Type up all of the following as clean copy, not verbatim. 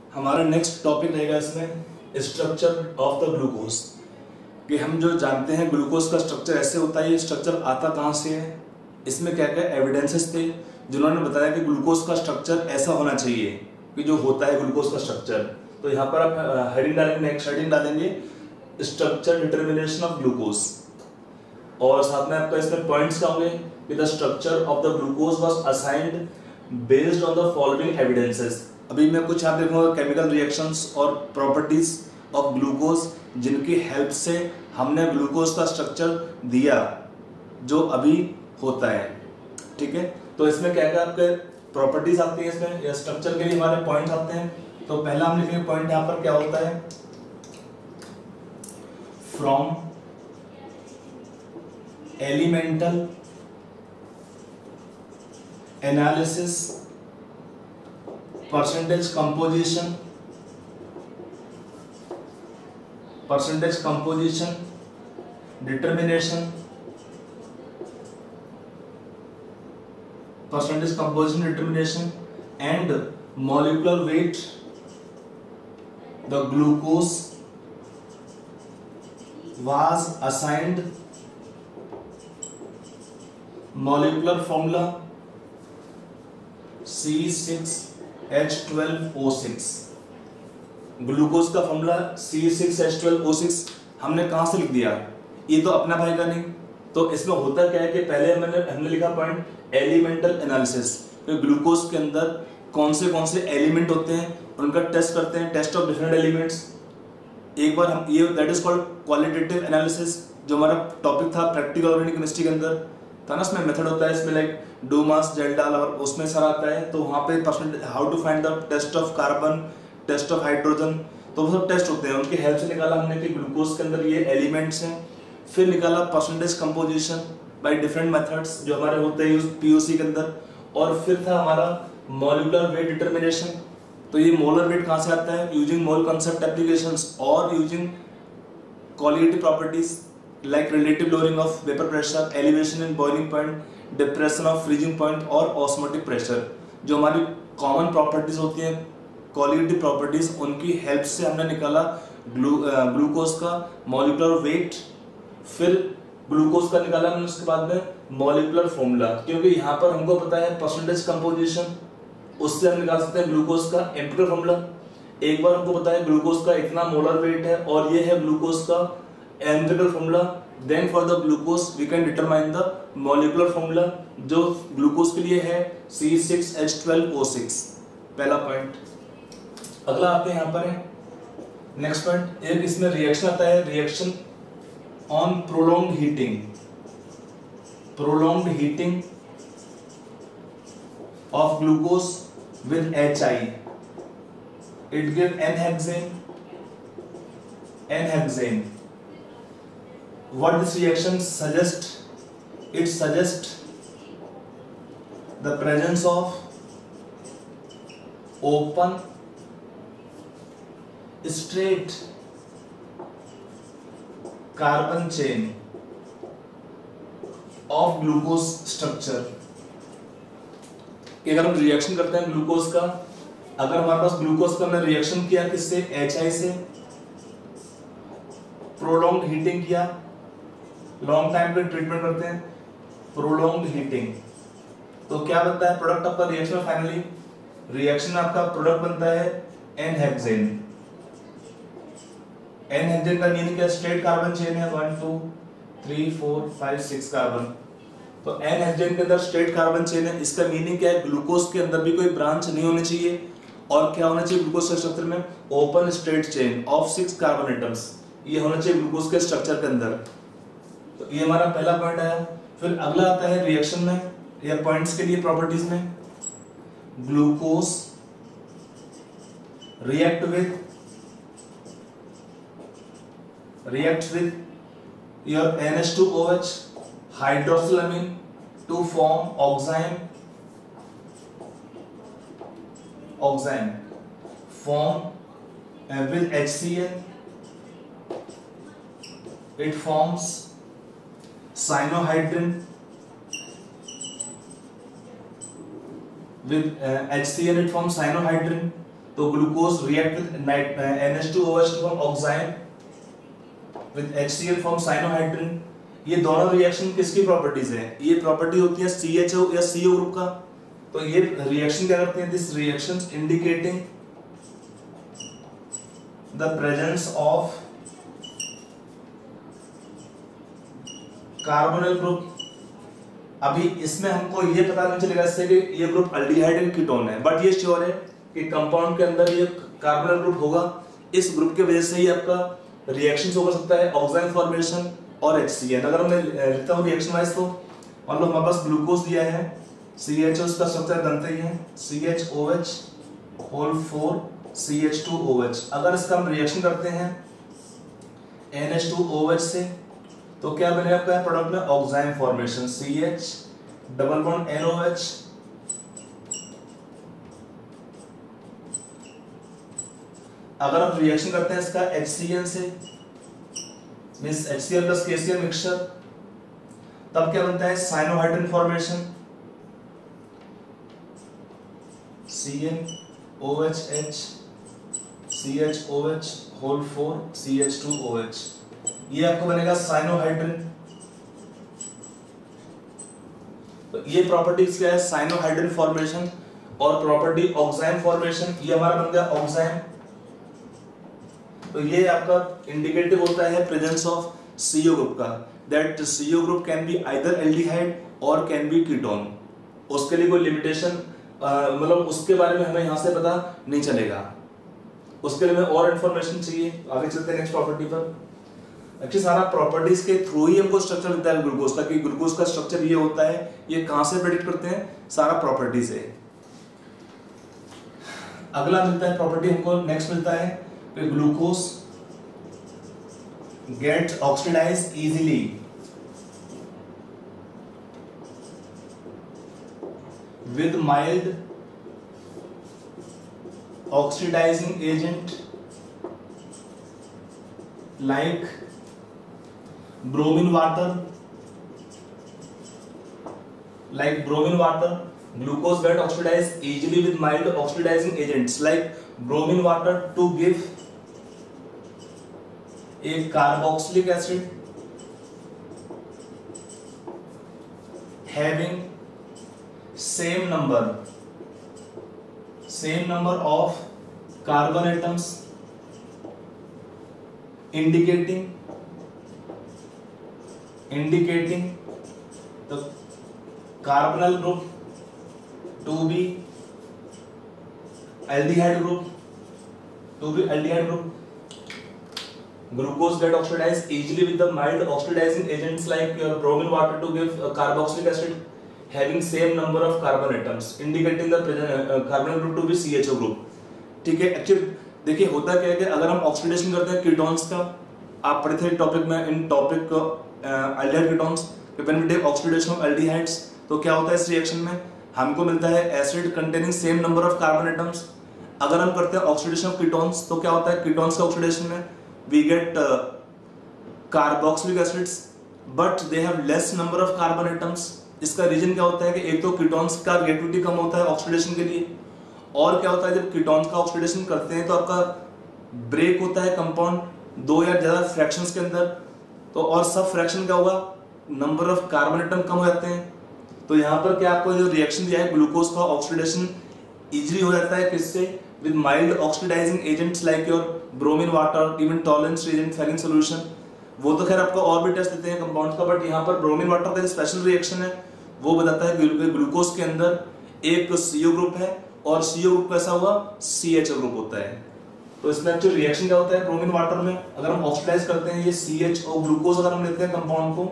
हमारा next topic रहेगा इसमें स्ट्रक्चर ऑफ द ग्लूकोज। कि हम जो जानते हैं ग्लूकोज का स्ट्रक्चर ऐसे होता है, ये स्ट्रक्चर आता कहाँ से है, इसमें क्या क्या एविडेंसेस थे जिन्होंने बताया कि ग्लूकोज का स्ट्रक्चर ऐसा होना चाहिए कि जो होता है ग्लूकोज का स्ट्रक्चर। तो यहाँ पर आप हेडिंग डालेंगे, नेक्स्ट हेडिंग डालेंगे स्ट्रक्चर डिटर्मिनेशन ऑफ ग्लूकोज, और साथ में आपका इसमें पॉइंट्स क्या होंगे कि the structure of the glucose was assigned based on the following evidences. अभी मैं कुछ आप देखूंगा केमिकल रिएक्शंस और प्रॉपर्टीज ऑफ ग्लूकोज जिनकी हेल्प से हमने ग्लूकोज का स्ट्रक्चर दिया जो अभी होता है। ठीक है, तो इसमें क्या क्या आपके प्रॉपर्टीज आती है इसमें, या स्ट्रक्चर के लिए हमारे पॉइंट आते हैं। तो पहला हम लिखेंगे पॉइंट यहाँ पर क्या होता है, from elemental analysis percentage composition determination and molecular weight the glucose was assigned molecular formula C6H12O6। Glucose का फॉर्मूला C6H12O6 हमने कहां से लिख दिया, ये तो अपना भाई का नहीं। तो इसमें होता क्या है कि पहले हमने लिखा पॉइंट एलिमेंटल एनालिसिस, तो ग्लूकोज के अंदर कौन से एलिमेंट होते हैं उनका टेस्ट करते हैं, टेस्ट ऑफ डिफरेंट एलिमेंट्स। एक बार हम ये that is called qualitative analysis, जो हमारा टॉपिक था प्रैक्टिकल ऑर्गेनिक केमिस्ट्री के अंदर था ना। इसमें मेथड होता है, इसमें लाइक डू मास जेल डाल और उसमें सारा आता है। तो वहाँ पे percent how to find the test of carbon, test of hydrogen, तो वो सब टेस्ट होते हैं। उनकी हेल्प से निकाला हमने कि ग्लूकोज के अंदर ये एलिमेंट्स हैं। फिर निकाला percentage composition by different methods जो हमारे होते हैं पीओसी के अंदर। और फिर था हमारा मॉलिक्यूलर वेट डिटर्मिनेशन। तो ये मोलर वेट कहाँ से आता है, यूजिंग मोल कंसेप्ट एप्लीकेशंस और using qualitative properties like relative lowering of vapour pressure, elevation in boiling point, depression of freezing point और ऑस्मोटिक प्रेशर। जो हमारी कॉमन प्रॉपर्टीज होती हैं, क्वालिटेटिव प्रॉपर्टीज, उनकी हेल्प से हमने निकाला ग्लूकोज का मॉलिक्यूलर वेट। फिर ग्लूकोज का निकाला हमने उसके बाद में मॉलिक्यूलर फॉर्मूला, क्योंकि यहाँ पर हमको पता है परसेंटेज कंपोजिशन, उससे हम निकाल सकते हैं ग्लूकोज का एम्पिरिकल फॉर्मूला। एक बार हमको पता है ग्लूकोज का इतना मोलर वेट है और ये है ग्लूकोज का empirical formula, then for the glucose we can determine the molecular formula जो ग्लूकोज के लिए है C6H12O6। पहला पॉइंट। अगला आपके यहाँ पर है नेक्स्ट पॉइंट, एक इसमें रिएक्शन आता है, reaction on prolonged heating of glucose with HI, it give N-hexane. What this reaction suggests? It suggests the presence of open straight carbon chain of glucose structure। कि अगर हम रिएक्शन करते हैं glucose का, अगर हमारे पास ग्लूकोज का हमने रिएक्शन किया किससे, HI से, प्रोलॉन्ग्ड हीटिंग किया, लॉन्ग टाइम पे ट्रीटमेंट करते हैं प्रोलॉन्ग्ड हीटिंग, तो क्या बनता है प्रोडक्ट आपका रिएक्शन में, फाइनली रिएक्शन में आपका प्रोडक्ट बनता है N-हेक्सेन। N-हेक्सेन का मीनिंग क्या, स्ट्रेट कार्बन चेन है 1 2 3 4 5 6 कार्बन। तो N-हेक्सेन के अंदर स्ट्रेट कार्बन चेन है, इसका मीनिंग क्या है, ग्लूकोज के अंदर भी कोई ब्रांच नहीं होनी चाहिए। और क्या होना चाहिए ग्लूकोज के स्ट्रक्चर में, open straight chain of 6 carbon atoms, ये होना चाहिए ग्लूकोज के स्ट्रक्चर के अंदर। तो ये हमारा पहला पॉइंट आया। फिर अगला आता है रिएक्शन में या पॉइंट्स के लिए प्रॉपर्टीज में, glucose react with your NH2OH hydroxylamine to form oxime form with HCl it forms cyanohydrin with HCl it forms cyanohydrin। तो glucose react with NH2OH to form oxime with HCl from cyanohydrin। ये दोनों reaction किसकी properties है? ये property होती है CHO या CO group का। तो ये रिएक्शन क्या करते हैं? This reactions indicating the presence of carbonyl group. अभी इसमें हमको ये पता नहीं चलेगा इससे कि ये ग्रुप अल्डिहाइड या कीटोन है, बट ये श्योर है कि कंपाउंड के अंदर ये कार्बोनिल ग्रुप होगा। इस ग्रुप की वजह से ही आपका रिएक्शन हो सकता है ऑक्सीजन फॉर्मेशन और HCl। अगर मैं लिखता हूँ रिएक्शन वाइज तो मान लो हमारे पास ग्लूकोज दिया है, CHO उसका स्ट्रक्चर जानते ही है, CHOH होल 4 CH2OH। अगर इसका हम रिएक्शन करते हैं NH2OH से तो क्या बनेगा आपका प्रोडक्ट में oxime formation CH double bond NOH। अगर हम रिएक्शन करते हैं इसका HCl से means HCl plus KCl mixture, तब क्या बनता है cyanohydrin formation CnOHH CHOH whole 4 CH2OH। ये आपको बनेगा साइनोहाइड्रिन। तो ये प्रॉपर्टीज क्या है? साइनोहाइड्रिन फॉर्मेशन और प्रॉपर्टी ऑक्साइम फॉर्मेशन। ये हमारा बन गया ऑक्साइम। तो ये आपका इंडिकेटिव होता है प्रेजेंस ऑफ CO ग्रुप का, that CO group can be either aldehyde और कैन बी कीटोन। उसके लिए कोई लिमिटेशन मतलब उसके बारे में हमें यहाँ से पता नहीं चलेगा, उसके लिए हमें और इन्फॉर्मेशन चाहिए। आगे चलते हैं नेक्स्ट प्रॉपर्टी पर। एक्चुअली सारा प्रॉपर्टीज के थ्रू ही हमको स्ट्रक्चर मिलता है ग्लूकोज का, कि ग्लूकोज का स्ट्रक्चर ये होता है, ये कहां से प्रेडिक्ट करते हैं? सारा प्रॉपर्टीज है। अगला मिलता है प्रॉपर्टी हमको नेक्स्ट मिलता है कि glucose get oxidise easily with mild oxidising agent like bromine water, glucose get oxidized easily with mild oxidizing agents like bromine water to give a carboxylic acid having same number of carbon atoms indicating the carbonyl group to be aldehyde group. Glucose get oxidized easily with the mild oxidizing agents like your bromine water to give carboxylic acid having same number of carbon atoms indicating the carbonyl group to be CHO group। ठीक है। Actually देखिए होता क्या है कि अगर हम oxidation करते हैं कीटोन्स का, आप पढ़े थे टॉपिक में इन topic aldehyde ketones, when we take oxidation of aldehydes तो क्या होता है इस रिएक्शन में? हमको मिलता है acid containing same number of carbon atoms. अगर हम करते हैं ऑक्सीडेशन ऑफ कीटोन्स तो क्या होता है? कीटोन्स का ऑक्सीडेशन में we get carboxylic acids but they have less number of carbon atoms. इसका रीजन क्या होता है कि एक तो कीटोन्स का रिएक्टिविटी कम होता है ऑक्सीडेशन के लिए, और क्या होता है जब कीटोन्स का ऑक्सीडेशन करते हैं तो आपका ब्रेक होता है कंपाउंड दो या ज्यादा फ्रैक्शंस के अंदर, तो और सब फ्रैक्शन क्या होगा? नंबर ऑफ कार्बन एटम कम हो जाते हैं। तो यहाँ पर क्या आपको जो रिएक्शन दिया है ग्लूकोज का ऑक्सीडेशन इजीली हो जाता है किससे? With mild oxidising agents like your bromine water, even tolerance reagent, Fehling solution. वो तो खैर आपको और भी टेस्ट देते हैं कंपाउंड्स का, बट यहाँ पर ब्रोमीन वाटर का जो स्पेशल रिएक्शन है वो बताता है ग्लूकोज के अंदर एक CO ग्रुप है और CO ग्रुप कैसा हुआ? CHO ग्रुप होता है। तो इसमें एक्चुअल रिएक्शन क्या होता है ब्रोमीन वाटर में? अगर हम ऑक्सीडाइज करते हैं ये CHO ग्लूकोज, अगर हम लेते हैं कंपाउंड को,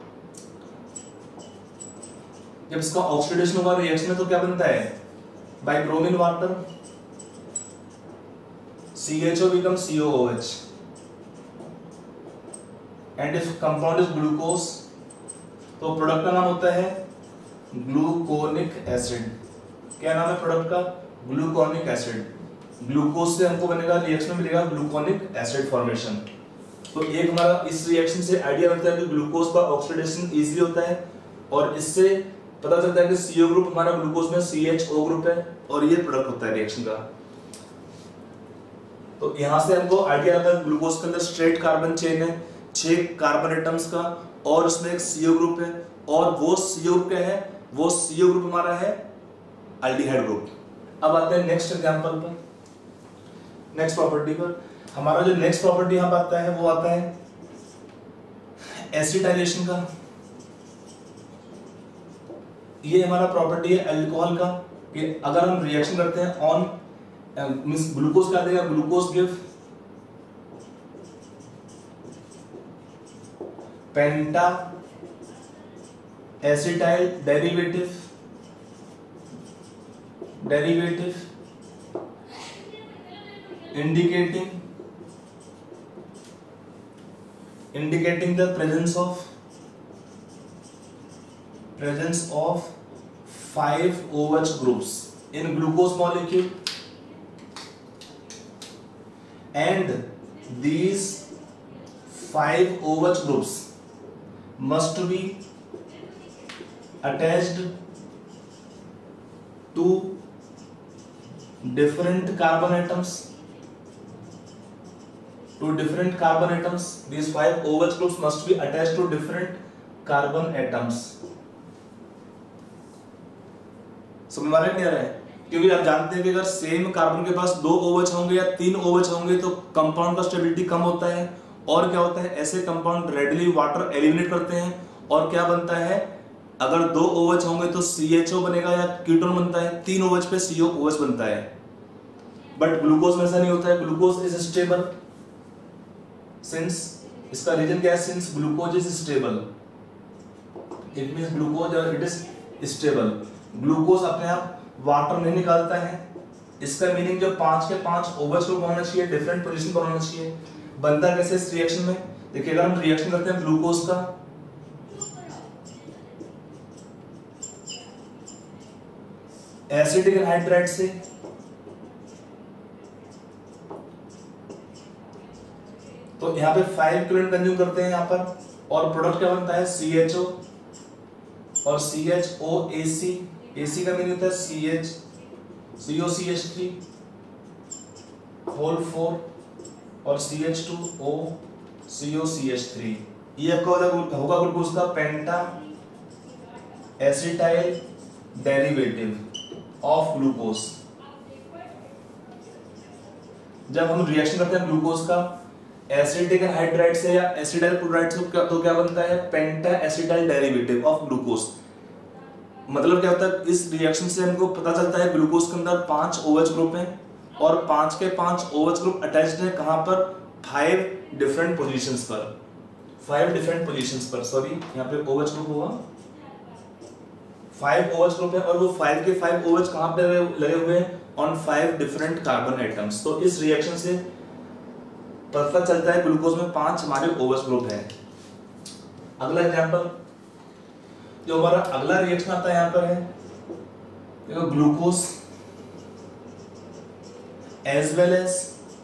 जब इसका ऑक्सीडेशन होगा रिएक्शन में तो क्या बनता है? By bromine water CHO becomes COOH and if compound is glucose तो प्रोडक्ट का नाम होता है ग्लूकोनिक एसिड। क्या नाम है प्रोडक्ट का? Gluconic acid. ग्लूकोज से हमको बनेगा रिएक्शन में मिलेगा ग्लूकोनिक एसिड फॉर्मेशन। तो एक हमारा इस रिएक्शन से आइडिया बनता है कि ग्लूकोज का ऑक्सीडेशन इजीली होता है, और इससे पता चलता है कि CO ग्रुप हमारा ग्लूकोज में CHO ग्रुप है, और ये प्रोडक्ट होता है रिएक्शन का। तो यहाँ से हमको आइडिया आता है ग्लूकोज के अंदर स्ट्रेट कार्बन चेन है 6 कार्बन एटम्स का, और उसमें एक CO ग्रुप है, और वो CO ग्रुप क्या है, वो CO ग्रुप हमारा है एल्डिहाइड ग्रुप। अब आते हैं नेक्स्ट एग्जांपल पर, नेक्स्ट प्रॉपर्टी पर। हमारा जो नेक्स्ट प्रॉपर्टी यहाँ पर आता है वो आता है एसिटाइलेशन का। ये हमारा प्रॉपर्टी है अल्कोहल का कि अगर हम रिएक्शन करते हैं ऑन मींस ग्लूकोज क्या देगा, glucose give penta acetyl derivative indicating the presence of 5 OH groups in glucose molecule, and these 5 OH groups must be attached to different carbon atoms. These 5 OH groups must be attached to different carbon atoms. समझ में आ रहा है? क्योंकि आप जानते हैं कि अगर सेम कार्बन के पास 2 OH होंगे या 3 OH होंगे तो कंपाउंड का स्टेबिलिटी कम होता है, और क्या होता है, ऐसे कंपाउंड रेडिली वाटर एलिमिनेट करते हैं, और क्या बनता है, अगर 2 OH होंगे तो CHO बनेगा या कीटोन बनता है, 3 OH पे COOH बनता है। बट ग्लूकोज में ऐसा नहीं होता है, ग्लूकोज इज स्टेबल सिंस, इसका रीजन क्या है, since glucose is stable, it means glucose और इट इज स्टेबल। ग्लूकोज अपने आप वाटर नहीं निकालता है, इसका मीनिंग जो 5 के 5 OH ग्रुप होना चाहिए, डिफरेंट पोजीशन पर होना चाहिए। बनता कैसे इस रिएक्शन में, देखिए अगर हम रिएक्शन करते हैं ग्लूकोज का एसिटिक एनहाइड्राइड से, तो यहाँ पे 5 क्लोरीन कंज्यूम करते हैं यहाँ पर, और प्रोडक्ट क्या बनता है, CHO और CHOAC, AC का मीनिंग होता है COCH3 होल 4 और CH2O COCH3। ये आपका होगा ग्लूकोज का penta acetyl derivative of glucose. जब हम रिएक्शन करते हैं ग्लूकोज का एसिटिक एनहाइड्राइड से या एसिटाइल क्लोराइड से, तो क्या बनता है, penta acetyl derivative of glucose. मतलब क्या होता है, इस रिएक्शन से हमको पता चलता है ग्लूकोज के अंदर 5 OH ग्रुप हैं, और 5 के 5 OH ग्रुप अटैच्ड है कहां पर, 5 डिफरेंट पोजीशंस पर, 5 डिफरेंट पोजीशंस पर, सॉरी यहाँ पे OH ग्रुप हुआ, 5 OH ग्रुप है, और वो 5 के 5 OH कहां पे लगे हुए हैं, ऑन 5 डिफरेंट कार्बन एटम्स। तो इस रिएक्शन से पता चलता है ग्लूकोज में 5 हमारे OH ग्रुप है। अगला एग्जांपल, जो हमारा अगला रिएक्शन आता है यहाँ पर है, देखो glucose as well as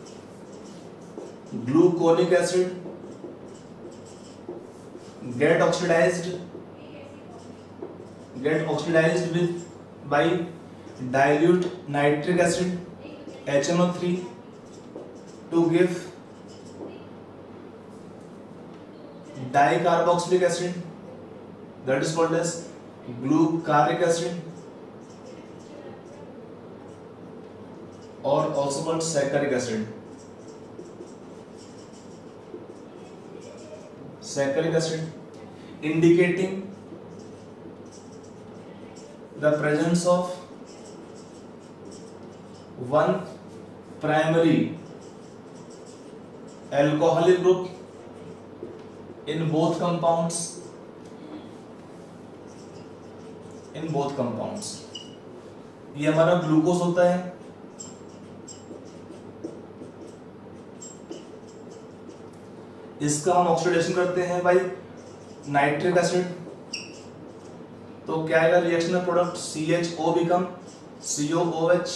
gluconic acid get oxidized with by dilute nitric acid HNO3 to give dicarboxylic acid, that is called as glucaric acid, or also called saccharic acid. Saccharic acid, indicating the presence of one primary alcoholic group in both compounds. ये हमारा glucose होता है, इसका हम oxidation करते हैं भाई nitric acid, तो क्या आएगा रिएक्शन में product, CHO become COOH,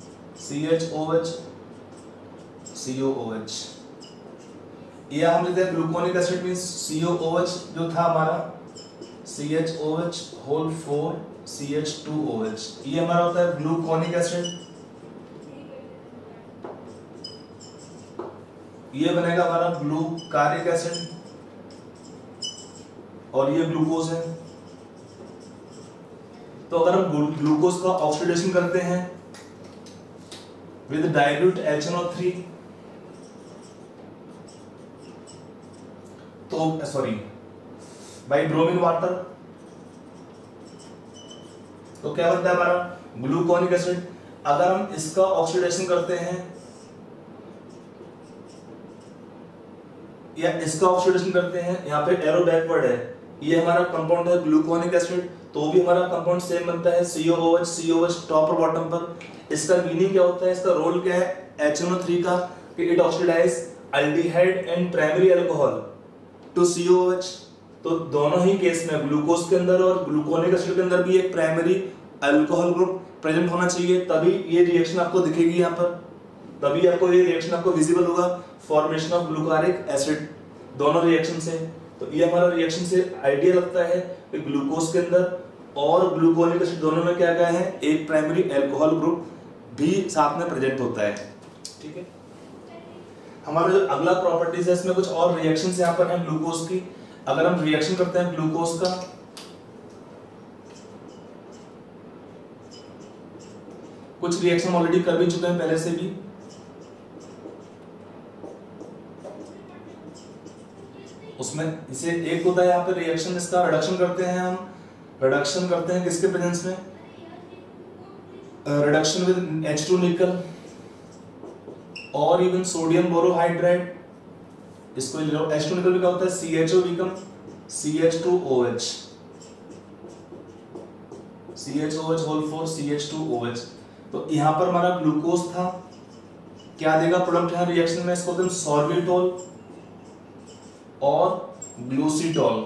COOH। ये हम लेते हैं ग्लूकोनिक एसिड मींस COOH जो था हमारा CHOH होल 4 CH2OH, ये हमारा होता है ग्लूकोनिक एसिड। ये बनेगा हमारा ग्लूकारिक एसिड और ये ग्लूकोज है। तो अगर हम ग्लूकोज का ऑक्सीडेशन करते हैं विद डाइल्यूट HNO3 तो बाई ब्रोमीन वाटर, तो क्या बनता है हमारा ग्लूकोनिक एसिड। अगर हम इसका ऑक्सीडेशन करते हैं या इसका ऑक्सीडेशन करते हैं, यहाँ पे एरो बैकवर्ड है, ये हमारा कंपाउंड है ग्लूकोनिक एसिड, तो भी हमारा कंपाउंड सेम बनता है COOH टॉप और बॉटम पर। इसका मीनिंग क्या होता है, इसका रोल क्या है HNO3 का, कि it oxidise aldehyde and primary alcohol to COOH। तो दोनों ही केस में ग्लूकोज के अंदर और ग्लूकोनिक एसिड के अंदर भी एक प्राइमरी अल्कोहल ग्रुप प्रेजेंट होना चाहिए, तभी ये रिएक्शन आपको दिखेगी यहाँ पर, तभी आपको ये रिएक्शन आपको विजिबल होगा, फॉर्मेशन ऑफ ग्लूकारिक एसिड दोनों रिएक्शन से। तो ये हमारा रिएक्शन से आइडिया लगता है कि ग्लूकोज के अंदर और ग्लूकोनिक एसिड दोनों में क्या क्या है, एक प्राइमरी अल्कोहल ग्रुप भी साथ में प्रेजेंट होता है। ठीक है, हमारा जो अगला प्रॉपर्टीज है इसमें कुछ और रिएक्शंस यहाँ पर हैं ग्लूकोज की। अगर हम रिएक्शन करते हैं ग्लूकोज का, कुछ रिएक्शन ऑलरेडी कर भी चुके हैं पहले से भी, उसमें इसे एक होता है यहाँ पे रिएक्शन, इसका रिडक्शन करते हैं हम। रिडक्शन करते हैं किसके प्रेजेंस में, रिडक्शन विद H2 निकल और इवन सोडियम बोरोहाइड्राइड, इसको H2 निकल भी क्या होता है CHO become CH2OH, CHOH whole 4 CH2OH। तो यहाँ पर हमारा ग्लूकोज था, क्या देगा प्रोडक्ट यहाँ रिएक्शन में, इसको दें सॉर्बिटॉल और ग्लूसीटॉल,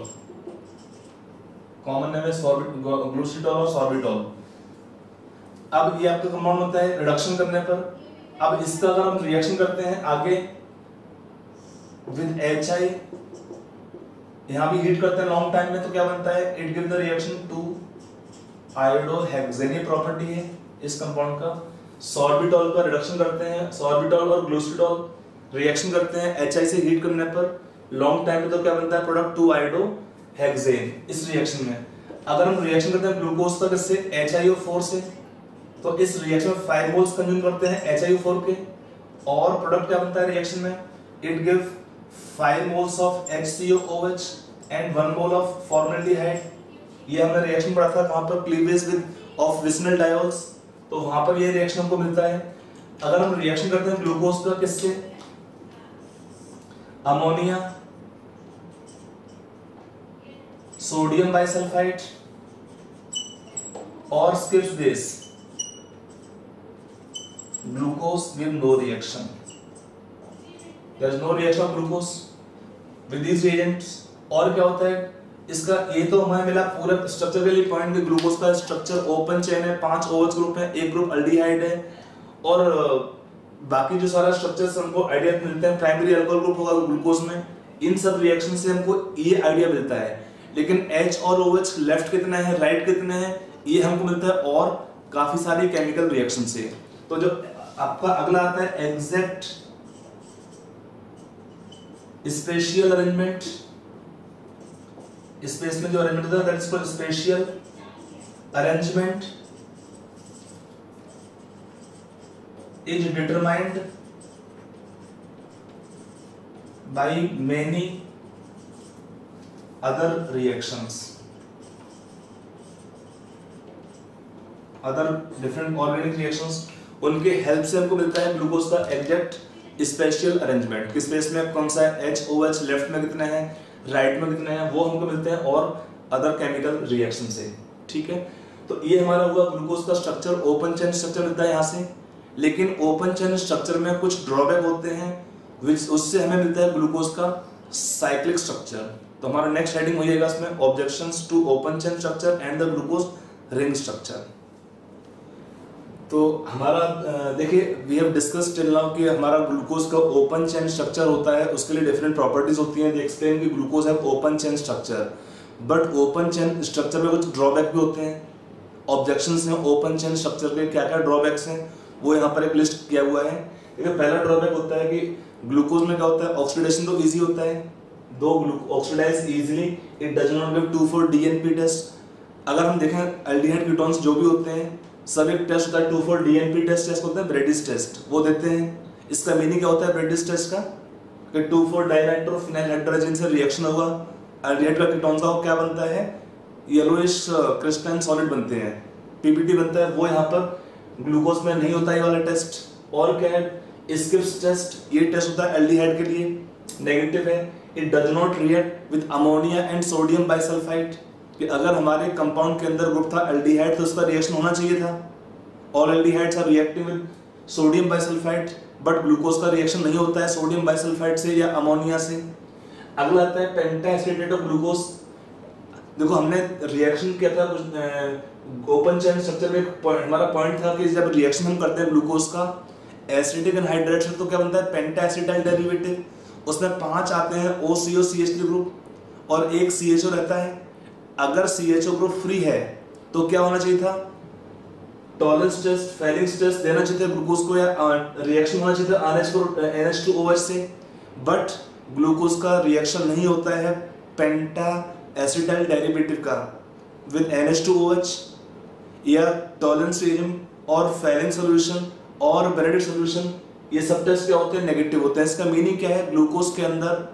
कॉमन नेम है ग्लूसीटॉल और सॉर्बिटॉल। अब ये आपका कंपाउंड होता है रिडक्शन करने पर। अब इसका अगर हम रिएक्शन करते हैं आगे विद HI, यहां भी हीट करते हैं लॉन्ग टाइम में, तो क्या बनता है, it give the reaction to iodohexane property है इस कंपाउंड का। सॉर्बिटॉल का रिडक्शन करते हैं, सॉर्बिटॉल और ग्लूसीटॉल रिएक्शन करते हैं HI से हीट करने पर लॉन्ग टाइम में, तो क्या बनता है प्रोडक्ट 2 आयोडोहेक्सेन इस रिएक्शन में। अगर हम रिएक्शन करते हैं ग्लूकोज का किससे, HiO4 से, तो इस रिएक्शन में 5 मोल्स कंज्यूम करते हैं HiO4 के, और प्रोडक्ट क्या बनता है रिएक्शन में, it give 5 moles of HCOOH and 1 mole of formaldehyde. ये हमने रिएक्शन पढ़ा था कहां पर, cleavage with of vicinal diols, तो वहां पर ये रिएक्शन हमको मिलता है। अगर हम रिएक्शन करते हैं ग्लूकोज का किससे, अमोनिया, सोडियम बाइसल्फाइड और Schiff's base, glucose give no reaction, there is no reaction of glucose with these reagents। और क्या होता है इसका, ये तो हमें मिला पूरा स्ट्रक्चर के लिए पॉइंट, ग्लूकोज का स्ट्रक्चर ओपन चेन है, 5 OH ग्रुप है, एक ग्रुप अल्डिहाइड है, और बाकी जो सारा स्ट्रक्चर्स हमको आइडिया मिलते हैं, प्राइमरी अल्कोहल ग्रुप होगा ग्लूकोज में, इन सब रिएक्शन से हमको ये आइडिया मिलता है। लेकिन H और OH लेफ्ट कितने हैं राइट कितने हैं, ये हमको मिलता है और काफी सारी केमिकल रिएक्शन से। तो जो आपका अगला आता है एग्जैक्ट स्पेशियल अरेंजमेंट, स्पेस में जो अरेंजमेंट होता है that is called spatial arrangement is determined by many other reactions, other different organic reactions, उनके हेल्प से हमको मिलता है ग्लूकोज का एग्जैक्ट स्पेशियल अरेंजमेंट। किस स्पेस में कौन सा है, HOH लेफ्ट में कितने हैं, राइट में कितने हैं, वो हमको मिलते हैं और अदर केमिकल रिएक्शन से। ठीक है, तो ये हमारा हुआ ग्लूकोज का स्ट्रक्चर, ओपन चेन स्ट्रक्चर मिलता है यहाँ से। लेकिन ओपन चेन स्ट्रक्चर में कुछ ड्रॉबैक होते हैं, उससे हमें मिलता है ग्लूकोज का साइक्लिक स्ट्रक्चर। तो हमारा नेक्स्ट हेडिंग हो जाएगा इसमें objections to open chain structure and the glucose ring structure. तो हमारा देखिए we have discussed till now कि हमारा ग्लूकोज का ओपन चेन स्ट्रक्चर होता है, उसके लिए डिफरेंट प्रॉपर्टीज होती हैं। दे एक्सप्लेन कि glucose have open chain structure, but open chain structure में कुछ ड्रॉबैक भी होते हैं। ऑब्जेक्शंस हैं ओपन चेन स्ट्रक्चर के, क्या क्या ड्रॉबैक्स हैं वो यहाँ पर एक लिस्ट किया हुआ है। देखिए पहला ड्रॉबैक होता है कि ग्लूकोज में क्या होता है, ऑक्सीडेशन तो इजी होता है, do oxidize easily, it does not give 2,4 DNP test. अगर हम देखें एल्डिहाइड कीटोन्स जो भी होते हैं सब एक टेस्ट होता है 2,4 DNP टेस्ट होता है ब्रेडिस टेस्ट, वो देते हैं। इसका मीनिंग क्या होता है ब्रेडिस टेस्ट का कि 2,4 डाइनाइट्रोफिनाइल हाइड्रोजन से रिएक्शन होगा, एल्डिहाइड का कीटोन का क्या बनता है, येलोइश क्रिस्टलाइन सॉलिड बनते हैं, PBT बनता है, वो यहाँ पर ग्लूकोज में नहीं होता ये वाला टेस्ट। और क्या है स्किप्स टेस्ट, ये टेस्ट होता है एल्डिहाइड के लिए, नेगेटिव है। It does not react with ammonia and sodium bisulphite, कि अगर हमारे कंपाउंड के अंदर ग्रुप था एल्डिहाइड तो उसका रिएक्शन होना चाहिए था, और aldehydes are reacting with sodium bisulphite, but glucose का रिएक्शन नहीं होता है सोडियम बाइसल्फाइड से या अमोनिया से। अगला आता है पेंटाएसिटेट ऑफ ग्लूकोज। देखो हमने रिएक्शन किया था कुछ ओपन चेन स्ट्रक्चर में, हमारा पॉइंट था कि जब रिएक्शन हम करते हैं ग्लूकोज का एसिडिक एनहाइड्रेट से तो क्या बनता है पेंटाएसिटाइल डेरिवेटिव, उसमें 5 आते हैं OCO CH3 ग्रुप और एक CHO रहता है। अगर CHO ग्रुप फ्री है तो क्या होना चाहिए था, टॉलरेंस टेस्ट, फेलिंग्स टेस्ट देना चाहिए था ग्लूकोज को, या रिएक्शन होना चाहिए था NH2OH से, बट ग्लूकोज का रिएक्शन नहीं होता है पेंटाएसिटाइल डेरिवेटिव का विद NH2OH, या टॉलरेंस रिएजन और फेलिंग सॉल्यूशन और बेनेडिक्ट सॉल्यूशन, ये सब टेस्ट क्या होते हैं नेगेटिव होते हैं। इसका मीनिंग क्या है, ग्लूकोज के अंदर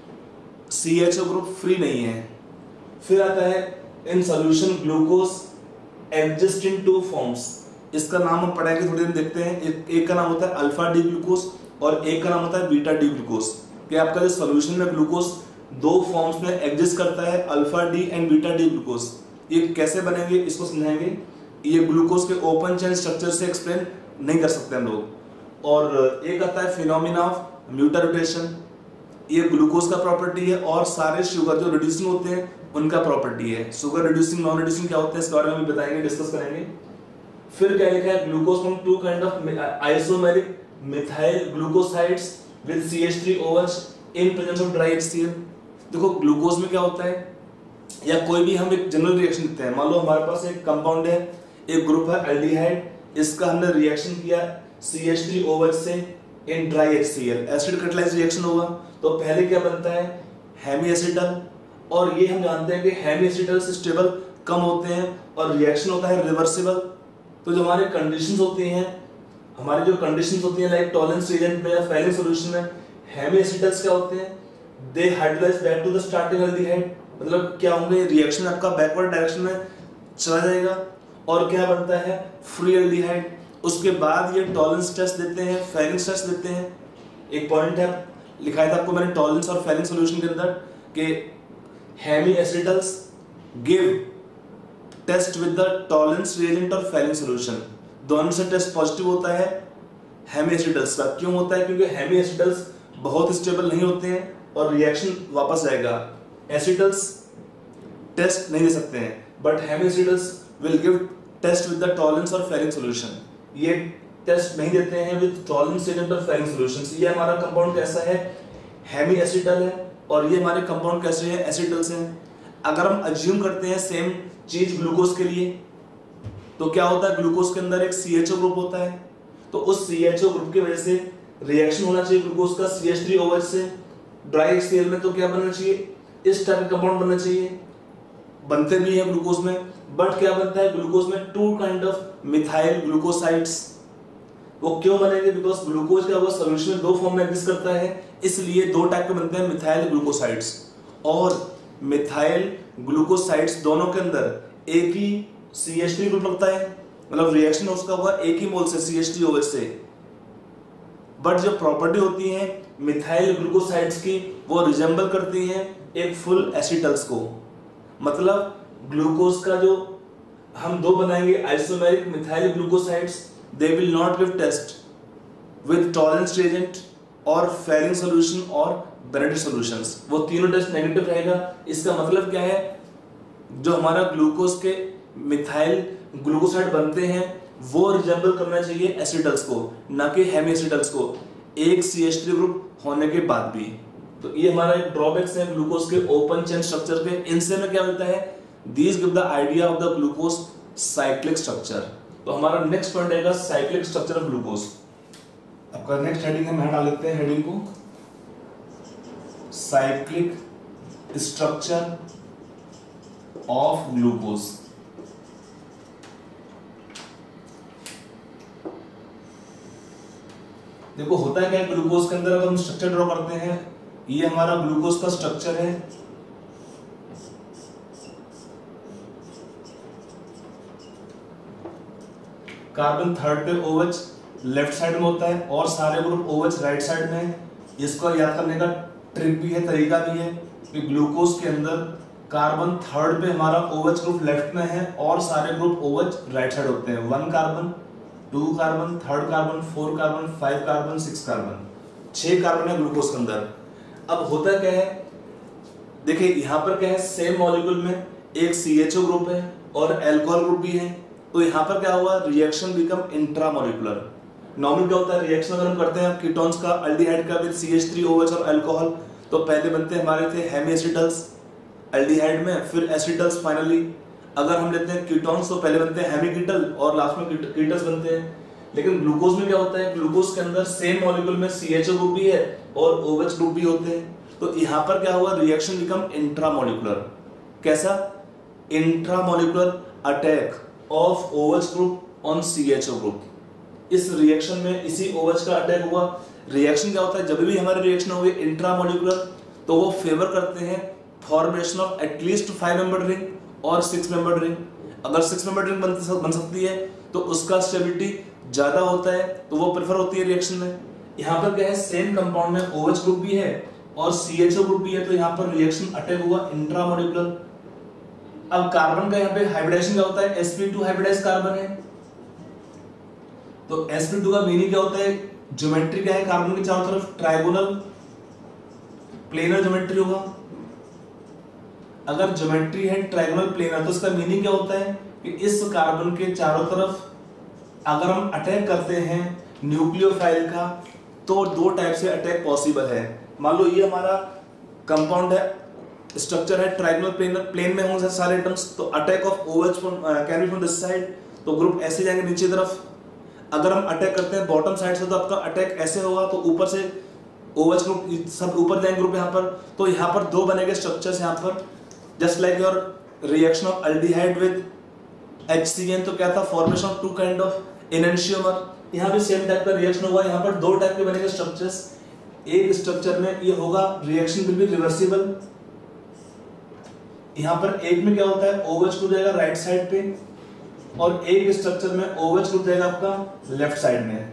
CHO ग्रुप फ्री नहीं है। फिर आता है in solution glucose exist in 2 forms, इसका नाम हम पढ़ाएंगे थोड़ी देर देखते हैं। एक का नाम होता है अल्फा डी ग्लूकोज और एक का नाम होता है बीटा डी ग्लूकोज, कि आपका जो सॉल्यूशन में ग्लूकोज 2 फॉर्म्स में एग्जिस्ट करता है, alpha D and beta D glucose. ये कैसे बनेंगे इसको समझाएंगे, ये ग्लूकोज के ओपन चेन स्ट्रक्चर से एक्सप्लेन नहीं कर सकते हम लोग। और एक आता है फिनोमिना ऑफ म्यूटारोटेशन, ये ग्लूकोज का प्रॉपर्टी है और सारे शुगर जो रिड्यूसिंग होते हैं उनका प्रॉपर्टी है। शुगर रिड्यूसिंग नॉन रिड्यूसिंग क्या होते हैं इसके बारे में भी बताएंगे, डिस्कस करेंगे। फिर क्या लिखा है, glucose from 2 kind of isomeric methyl glucosides with CH3OH in presence of dry HCl। देखो ग्लूकोज में क्या होता है, या कोई भी हम एक जनरल रिएक्शन देते हैं, मान लो हमारे पास एक कंपाउंड है, एक ग्रुप है एल्डिहाइड, इसका हमने रिएक्शन किया CH3OH से in dry HCl, acid catalyse reaction होगा, तो पहले क्या बनता है हेमी एसिटल, और ये हम जानते हैं कि हेमी एसिटल से स्टेबल कम होते हैं और रिएक्शन होता है रिवर्सिबल। तो जो हमारे कंडीशंस होती हैं, हमारी जो कंडीशंस होती हैं लाइक टॉलरेंस रिएजेंट में या फेलिंग सॉल्यूशन में, हेमी एसिटल्स क्या होते हैं, they hydrolyse back to the starting aldehyde, मतलब क्या होंगे रिएक्शन आपका बैकवर्ड डायरेक्शन में चला जाएगा, और क्या बनता है फ्री एल्डिहाइड। उसके बाद ये टॉलरेंस टेस्ट देते हैं, फेलिंग टेस्ट देते हैं। एक पॉइंट है लिखाया था आपको मैंने टॉलरेंस और फेलिंग सॉल्यूशन के अंदर कि hemiacetals give test with the Tollens reagent और फेलिंग सॉल्यूशन, दोनों से टेस्ट पॉजिटिव होता है हेमी एसिटल्स का। क्यों होता है, क्योंकि हेमी एसिटल्स बहुत स्टेबल नहीं होते हैं और रिएक्शन वापस आएगा। एसिटल्स टेस्ट नहीं दे सकते हैं, but hemiacetals will give test with the Tollens और फेलिंग सॉल्यूशन, ये टेस्ट नहीं देते हैं विद टॉलरेंस रिएजेंट और फेलिंग सॉल्यूशंस। ये हमारा कंपाउंड कैसा है, हेमी एसिटल है, और ये हमारे कंपाउंड कैसे हैं, एसिटल्स हैं। अगर हम अज्यूम करते हैं सेम चीज ग्लूकोज के लिए, तो क्या होता है ग्लूकोज के अंदर एक CHO ग्रुप होता है, तो उस CHO ग्रुप की वजह से रिएक्शन होना चाहिए ग्लूकोज का CH3OH से ड्राई HCl में, तो क्या बनना चाहिए इस टाइप का कंपाउंड बनना चाहिए, बनते भी है ग्लूकोज में, बट क्या बनता है ग्लूकोज में 2 काइंड ऑफ मिथाइल ग्लूकोसाइड्स। वो क्यों बनेंगे, बिकॉज ग्लूकोज का वो सॉल्यूशन में 2 फॉर्म में एग्जिस्ट करता है, इसलिए 2 टाइप के बनते हैं मिथाइल ग्लूकोसाइड्स। और मिथाइल ग्लूकोसाइड्स दोनों के अंदर एक ही CH3 ग्रुप लगता है, मतलब रिएक्शन उसका होगा एक ही मोल से CH3OH से, बट जो प्रॉपर्टी होती है मिथाइल ग्लूकोसाइड्स की वो रिजेंबल करती हैं एक फुल एसिटल्स को। मतलब ग्लूकोज का जो हम 2 बनाएंगे isomeric methyl glucosides, they will not give test with Tollens reagent और फेलिंग सॉल्यूशन और बेनेडिक्ट सॉल्यूशंस, वो तीनों टेस्ट नेगेटिव रहेगा। इसका मतलब क्या है, जो हमारा ग्लूकोज के मिथाइल ग्लूकोसाइड बनते हैं वो रिजेंबल करना चाहिए एसिटल्स को, ना कि हेमी एसिटल्स को, एक CH3 ग्रुप होने के बाद भी। तो ये हमारा एक ड्रॉबैक्स है ग्लूकोज के ओपन चेन स्ट्रक्चर के। इनसे में क्या मिलता है, these give the idea of the glucose cyclic structure. तो हमारा नेक्स्ट पॉइंट रहेगा साइक्लिक स्ट्रक्चर ऑफ ग्लूकोज। आपका नेक्स्ट हेडिंग हम यहाँ डाल लेते हैं हेडिंग को साइक्लिक स्ट्रक्चर ऑफ ग्लूकोज। देखो होता है क्या ग्लूकोज के अंदर, अगर हम स्ट्रक्चर ड्रॉ करते हैं, ये हमारा ग्लूकोज का स्ट्रक्चर है। कार्बन थर्ड पे OH लेफ्ट साइड में होता है और सारे ग्रुप OH राइट साइड में है। इसको याद करने का ट्रिक भी है, तरीका भी है कि ग्लूकोज के अंदर कार्बन थर्ड पे हमारा OH ग्रुप लेफ्ट में है और सारे ग्रुप OH राइट साइड होते हैं। 1 carbon, 2 carbon, 3rd carbon, 4 carbon, 5 carbon, 6 carbon, 6 carbon है ग्लूकोज के अंदर। अब होता क्या है, देखिए यहाँ पर क्या है, सेम मॉलिक्यूल में एक CHO ग्रुप है और अल्कोहल ग्रुप भी है। तो यहाँ पर क्या हुआ, रिएक्शन बिकम इंट्रामोलिकुलर। नॉर्मल क्या होता है, रिएक्शन अगर हम करते हैं कीटोन्स का, अल्डिहाइड का विद CH3OH और अल्कोहल, तो पहले बनते हैं हमारे थे हेमी एसिटल्स अल्डिहाइड में, फिर एसिटल्स फाइनली। अगर हम लेते हैं कीटोन्स तो पहले बनते हैं हेमी कीटल और लास्ट में कीटल्स बनते हैं। लेकिन ग्लूकोज में क्या होता है, ग्लूकोज के अंदर सेम मॉलिक्यूल में CHO ग्रुप भी है और OH ग्रुप भी होते हैं। तो यहाँ पर क्या हुआ, रिएक्शन बिकम इंट्रामोलिकुलर। कैसा, intramolecular attack of OH group on CHO group. इस रिएक्शन में इसी OH का अटैक हुआ। रिएक्शन क्या होता है, जब भी हमारे रिएक्शन होगी इंट्रामोलिकुलर, तो वो फेवर करते हैं formation of at least 5 membered ring और 6 मेंबर्ड रिंग। अगर 6 मेंबर्ड रिंग बन सकती है तो उसका स्टेबिलिटी ज्यादा होता है, तो वो प्रेफर होती है रिएक्शन में। यहाँ पर क्या है, सेम कंपाउंड में OH ग्रुप भी है और CHO ग्रुप भी है, तो यहाँ पर रिएक्शन अटैक हुआ इंट्रामोलिकुलर। अब कार्बन का यहाँ पे हाइब्रिडेशन क्या होता है, sp2 हाइब्रिडाइज कार्बन है। तो sp2 का मीनिंग क्या होता है, ज्योमेट्री क्या है, कार्बन के चारों तरफ ट्रायगोनल प्लेनर ज्योमेट्री होगा। अगर ज्योमेट्री है ट्रायगोनल प्लेनर, तो इसका मीनिंग क्या होता है कि इस कार्बन के चारों तरफ अगर हम अटैक करते हैं न्यूक्लियोफाइल का, तो 2 टाइप से अटैक पॉसिबल है। मान लो ये हमारा कंपाउंड है, स्ट्रक्चर है ट्रायगोनल प्लेन में होंगे सारे एटम्स, तो attack of OH can be from this side, तो ग्रुप ऐसे जाएंगे नीचे तरफ। अगर हम अटैक करते हैं बॉटम साइड से, तो आपका अटैक ऐसे होगा, तो ऊपर से OH ग्रुप सब ऊपर जाएंगे ग्रुप यहाँ पर। तो यहाँ पर 2 बनेंगे स्ट्रक्चर्स यहाँ पर, just like your reaction of aldehyde with HCN, तो क्या था, formation of 2 kind of enantiomer. यहाँ भी सेम टाइप का रिएक्शन होगा। यहाँ पर 2 टाइप के बनेंगे स्ट्रक्चर्स। एक स्ट्रक्चर में ये होगा रिएक्शन विल बी रिवर्सिबल। यहाँ पर एक में क्या होता है, OH ग्रुप जाएगा राइट साइड पे और एक स्ट्रक्चर में OH ग्रुप जाएगा आपका लेफ्ट साइड में।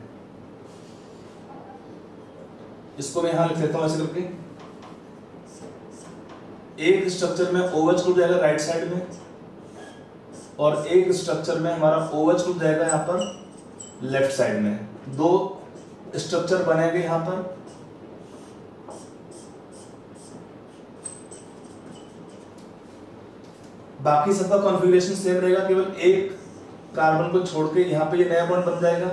इसको मैं यहां लिख देता हूं ऐसे करके, एक स्ट्रक्चर में OH ग्रुप जाएगा राइट साइड में और एक स्ट्रक्चर में हमारा OH ग्रुप जाएगा यहां पर लेफ्ट साइड में। 2 स्ट्रक्चर बनेंगे यहां पर। बाकी सबका कॉन्फ़िगरेशन सेम रहेगा, केवल एक कार्बन को छोड़ के यहां पे ये नया बॉन्ड बन जाएगा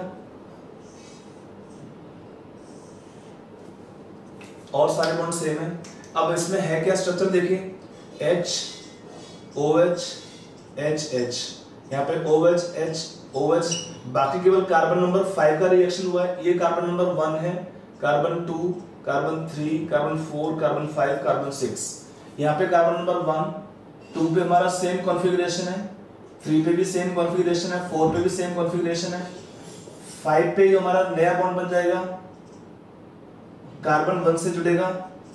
और सारे बॉन्ड सेम है। अब इसमें है क्या स्ट्रक्चर, देखिए H OH H H, यहाँ पे OH H OH, बाकी केवल कार्बन नंबर 5 का रिएक्शन हुआ है। ये कार्बन नंबर 1 है, carbon 2, carbon 3, carbon 4, carbon 5, carbon 6। यहाँ पे कार्बन नंबर 1 2 पे हमारा सेम कॉन्फ़िगरेशन है, 3 पे भी सेम कॉन्फ़िगरेशन है, 4 पे भी सेम कॉन्फ़िगरेशन है, 5 पे हमारा नया बॉन्ड बन जाएगा, कार्बन 1 से जुड़ेगा।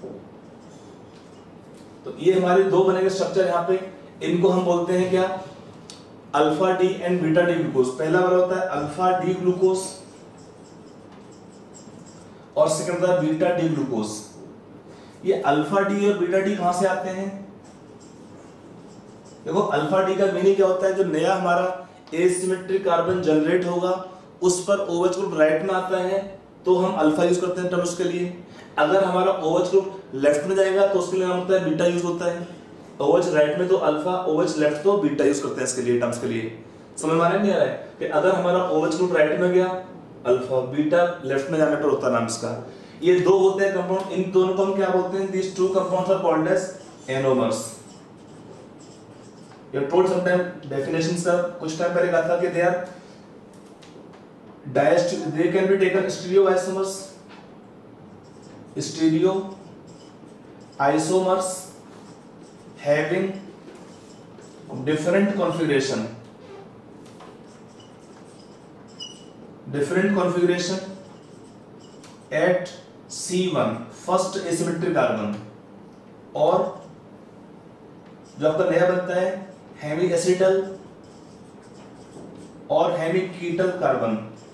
तो ये हमारे 2 बनेंगे स्ट्रक्चर यहाँ पे। इनको हम बोलते हैं क्या, alpha D and beta D glucose. पहला वाला होता है अल्फा डी ग्लूकोज और सेकंड होता है बीटा डी ग्लूकोज। ये अल्फा डी और बीटा डी कहां से आते हैं, देखो अल्फा डी का मीनिंग क्या होता है, जो नया हमारा एसिमेट्रिक कार्बन जनरेट होगा उस पर OH ग्रुप राइट में आता है तो हम अल्फा यूज करते हैं टर्म्स के लिए। अगर हमारा OH ग्रुप लेफ्ट में जाएगा तो उसके लिए नाम होता है बीटा यूज होता है। OH राइट में तो अल्फा, OH लेफ्ट तो बीटा यूज करते हैं इसके लिए, टर्म्स के लिए। समझ में आ नहीं आ रहा है कि अगर हमारा OH ग्रुप राइट में गया अल्फा, बीटा लेफ्ट में जाने पर होता है नाम इसका। ये 2 होते हैं कंपाउंड, इन दोनों को हम क्या बोलते हैं, these 2 compounds are called as anomers. ये टोल्ड समटाइम डेफिनेशंस का कुछ टाइम पहले कहा था कि they are they can be taken stereoisomers having different configuration at C1 first asymmetric carbon, और जो आपका नया बनता है हेमी एसिटल और हेमी कीटल कार्बन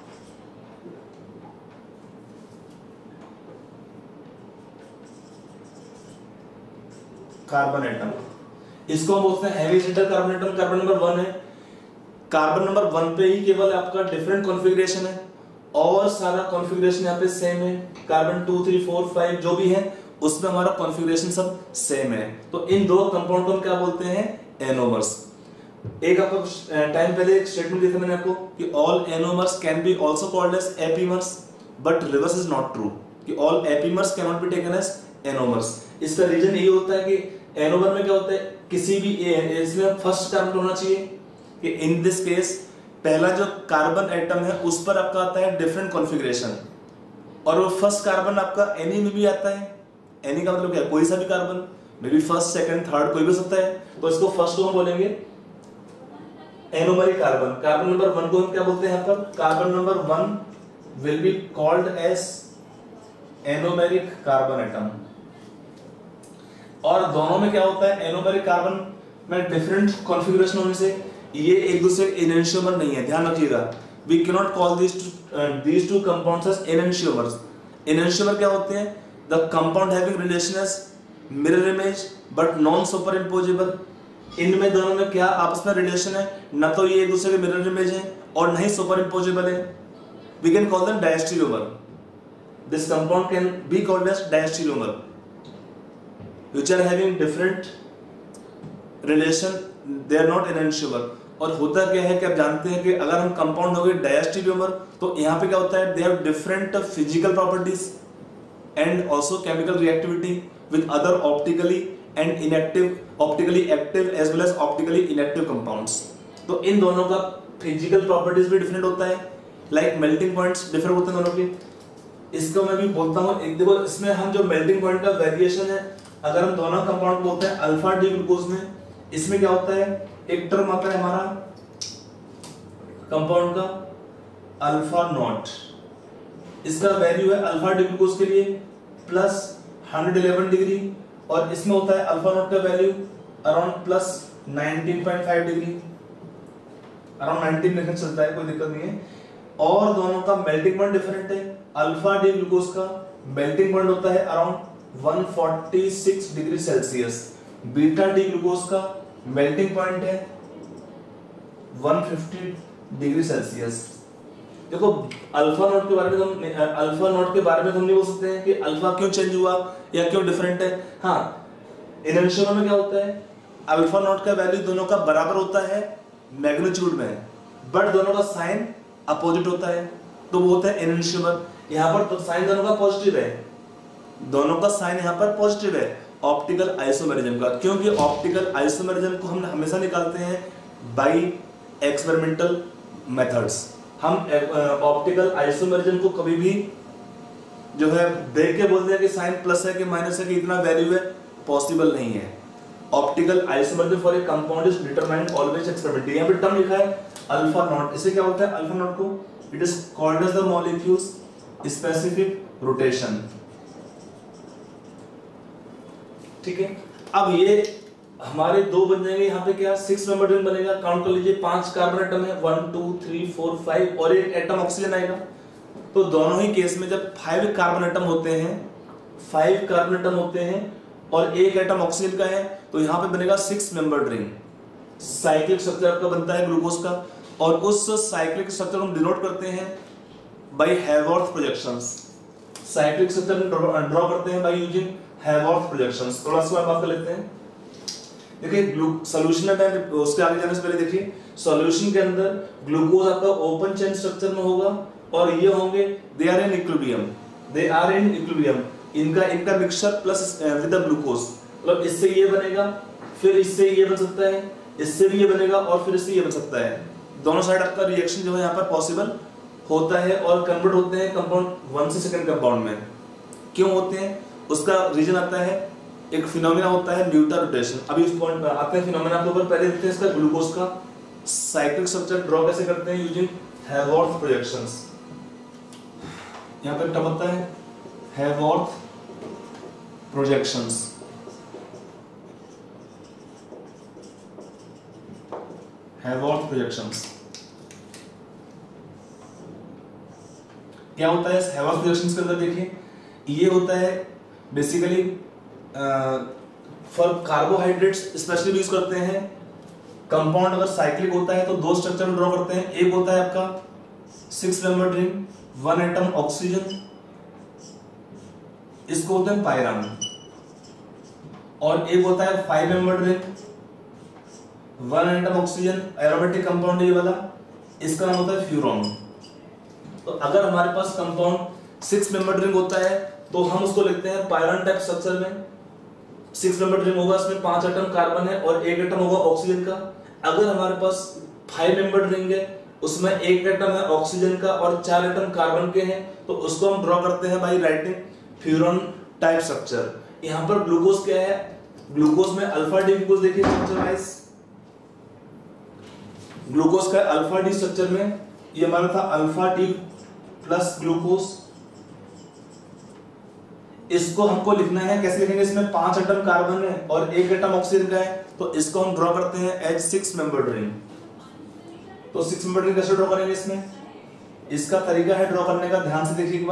एटम, इसको हम बोलते हैं hemiacetal carbon atom. Carbon number 1 है, कार्बन नंबर 1 पे ही केवल आपका डिफरेंट कॉन्फ़िगरेशन है और सारा कॉन्फ़िगरेशन यहाँ पे सेम है। कार्बन 2 3 4 5 जो भी है उसमें हमारा कॉन्फ़िगरेशन सब सेम है। तो इन दो कंपाउंड को हम क्या बोलते हैं? एनोमर्स। एक आपको टाइम पहले एक स्टेटमेंट दिया था मैंने आपको कि all anomers can be also called as epimers, but reverse is not true कि all epimers can not be taken as anomers. इसका रीजन यही होता है कि एनोमर में क्या होता है, किसी भी इसमें फर्स्ट कार्बन होना चाहिए कि इन दिस केस पहला जो कार्बन एटम है उस पर आपका आता है डिफरेंट कॉन्फ़िगरेशन, और वो फर्स्ट कार्बन आपका एनी में भी आता है। एनी का मतलब क्या है? कोई सा भी carbon, may be first second third कोई भी हो सकता है। तो इसको फर्स्ट को हम बोलेंगे एनोमरिक कार्बन। कार्बन नंबर 1 को हम क्या बोलते हैं? यहाँ पर carbon number 1 will be called as anomeric carbon atom. और दोनों में क्या होता है, एनोमेरिक कार्बन में डिफरेंट कॉन्फ़िगरेशन होने से ये एक दूसरे के एनेंशियोमर नहीं है, ध्यान रखिएगा। We can not call these two compounds as enantiomers। Enantiomer क्या होते हैं? The compound having relation as mirror image but non superimposable. इनमें दोनों में क्या आपस में रिलेशन है? न तो ये एक दूसरे के मिरर इमेज है और न ही सुपरइम्पोजेबल है। We can call them diastereomer. This compound can be called as diastereomer which are having different relation, they are not enantiomer। और होता क्या है कि आप जानते हैं कि अगर हम कंपाउंड हो गए डायस्टेरियोमर तो यहाँ पे क्या होता है, they have different physical properties and also chemical reactivity with other optically active as well as optically inactive compounds. तो इन दोनों का फिजिकल प्रॉपर्टीज भी डिफरेंट होता है, लाइक मेल्टिंग पॉइंट्स डिफर होते हैं दोनों के। इसको मैं भी बोलता हूँ, एक देखो इसमें हम जो मेल्टिंग पॉइंट का वेरिएशन है, अगर हम दोनों कंपाउंड बोलते हैं अल्फा डी ग्लूकोज में, इसमें क्या होता है, एक टर्म आता है हमारा कंपाउंड का अल्फा नॉट। इसका वैल्यू है अल्फा डी ग्लूकोज के लिए प्लस 111 डिग्री, और इसमें होता है अल्फा नॉट का value around plus 19.5 degree, around 19 लिखना चलता है, कोई दिक्कत नहीं है। और दोनों का मेल्टिंग पॉइंट डिफरेंट है। अल्फा डी ग्लूकोज का मेल्टिंग पॉइंट होता है around 146 degree Celsius, beta D glucose का मेल्टिंग पॉइंट है 150 डिग्री सेल्सियस। देखो अल्फा नोट के बारे में हम नहीं बोल सकते हैं कि अल्फा क्यों चेंज हुआ या क्यों डिफरेंट है। हाँ, एनेंशियोमर में क्या होता है, अल्फा नोट का वैल्यू दोनों का बराबर होता है मैग्नीट्यूड में, बट दोनों का साइन अपोजिट होता है, तो वो होता है एनेंशियोमर। यहाँ पर तो साइन दोनों का पॉजिटिव है, दोनों का साइन यहाँ पर पॉजिटिव है ऑप्टिकल आइसोमेरिज्म का, क्योंकि ऑप्टिकल आइसोमेरिज्म को हम हमेशा निकालते हैं बाय एक्सपेरिमेंटल मेथड्स। हम ऑप्टिकल आइसोमेरिज्म को कभी भी जो है देख के बोलते हैं कि साइन प्लस है कि माइनस है कि इतना वैल्यू है, पॉसिबल नहीं है। Optical isomerism for a compound is determined always experimentally. यहाँ पे टर्म लिखा है अल्फा नॉट, इसे क्या होता है अल्फा नॉट को, it is called as the molecules specific rotation. ठीक है, अब ये हमारे दो बन जाएंगे, यहाँ पे क्या 6 मेंबर रिंग बनेगा, काउंट कर लीजिए 5 कार्बन एटम है, 1 2 3 4 5 और एक एटम ऑक्सीजन आएगा। तो दोनों ही केस में जब 5 कार्बन एटम होते हैं और एक एटम ऑक्सीजन का है, तो यहाँ पे बनेगा 6 मेंबर रिंग। साइक्लिक स्ट्रक्चर आपका बनता है ग्लूकोज का, और उस साइक्लिक स्ट्रक्चर हम डिनोट करते हैं by Haworth projections. Cyclic structure draw करते हैं बाय यूजिंग हैवर्थ प्रोजेक्शंस। थोड़ा सा बात कर लेते हैं। देखिए सॉल्यूशन में, उसके आगे जाने से पहले देखिए सॉल्यूशन के अंदर ग्लूकोज आपका ओपन चेन स्ट्रक्चर में होगा और ये होंगे दे आर इन इक्विलिब्रियम। इनका mixture plus with the glucose, मतलब इससे ये बनेगा, फिर इससे ये बन सकता है, इससे भी ये बनेगा और फिर इससे ये बन सकता है। दोनों साइड आपका रिएक्शन जो है यहाँ पर पॉसिबल होता है और कन्वर्ट होते हैं कंपाउंड 1 से सेकंड कंपाउंड में। क्यों होते हैं उसका रीजन आता है, एक फिनोमेना होता है न्यूटन रोटेशन। अभी उस पॉइंट पर आते हैं फिनोमेना के ऊपर। पहले देखते हैं इसका ग्लूकोज का साइक्लिक स्ट्रक्चर ड्रॉ कैसे करते हैं यूजिंग हैवर्थ प्रोजेक्शंस। यहाँ पे टर्म होता है हैवर्थ प्रोजेक्शंस। हैवर्थ प्रोजेक्शंस क्या होता है? हैवर्थ प्रोजेक्शंस के अंदर देखिए, ये होता है basically for carbohydrates specially use करते हैं। कंपाउंड अगर साइक्लिक होता है तो दो स्ट्रक्चर ड्रॉ करते हैं। एक होता है आपका 6 मेंबर रिंग, 1 एटम ऑक्सीजन, इसको होता है पायरान। और एक होता है 5 member ring, 1 atom oxygen, aromatic compound ये वाला, इसका नाम होता है फ्यूरॉन। तो अगर हमारे पास कंपाउंड 6 मेंबर रिंग होता है तो हम उसको लिखते हैं पायरान टाइप स्ट्रक्चर में। 6 मेंबर रिंग होगा, इसमें 5 एटम कार्बन है और 1 एटम होगा ऑक्सीजन का। अगर हमारे पास 5 मेंबर रिंग है, उसमें 1 एटम है ऑक्सीजन का और 4 एटम कार्बन के हैं, तो उसको हम ड्रॉ करते हैं by writing furan type structure. यहाँ पर ग्लूकोज क्या है? ग्लूकोज में अल्फा डी ग्लूकोज देखिए स्ट्रक्चर वाइज। ग्लूकोज का अल्फा डी स्ट्रक्चर में ये हमारा था अल्फा डी प्लस ग्लूकोज। इसको हमको लिखना है, कैसे लिखेंगे? इसमें 5 एटम कार्बन है और 1 एटम ऑक्सीजन का है, तो इसको हम ड्रॉ करते हैं एज 6 मेंबर्ड रिंग। तो 6 मेंबर्ड रिंग कैसे ड्रॉ करेंगे? इसमें इसका तरीका है ड्रॉ करने का, ध्यान से देखिए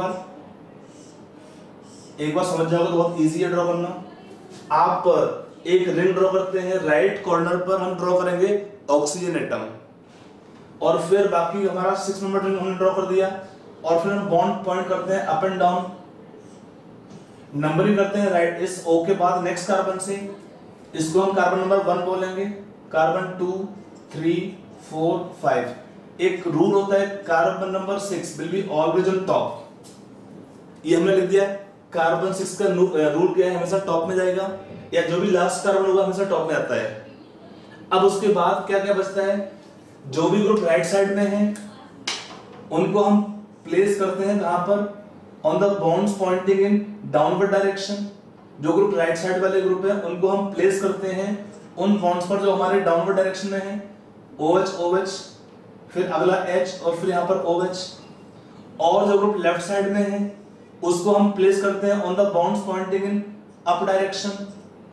एक बार समझ जाओगे तो बहुत इजी है ड्रॉ करना। आप एक रिंग ड्रॉ करते हैं, राइट कॉर्नर पर हम ड्रॉ करेंगे ऑक्सीजन एटम, और फिर बाकी हमारा 6 मेंबर्ड रिंग हमने ड्रॉ कर दिया, और फिर हम बॉन्ड पॉइंट करते हैं अप एंड डाउन, नंबरिंग करते हैं राइट इस ओ के बाद नेक्स्ट कार्बन से। इसको हम कार्बन नंबर 1 बोलेंगे, कार्बन 2 3 4 5। एक रूल होता है carbon number 6 will be always on top, ये हमने लिख दिया। कार्बन 6 का रूल क्या है? हमेशा टॉप में जाएगा, या जो भी लास्ट कार्बन होगा हमेशा टॉप में आता है। अब उसके बाद क्या क्या बचता है? जो भी ग्रुप राइट साइड में है उनको हम प्लेस करते हैं कहां पर? On the bonds pointing in downward direction. जो ग्रुप राइट साइड वाले ग्रुप है उनको हम प्लेस करते हैं उन बॉन्ड्स पर जो हमारे डाउनवर्ड डायरेक्शन में है। OH OH, फिर अगला H और फिर यहां पर OH। और जो ग्रुप लेफ्ट साइड में है उसको हम प्लेस करते हैं on the bonds pointing in up direction.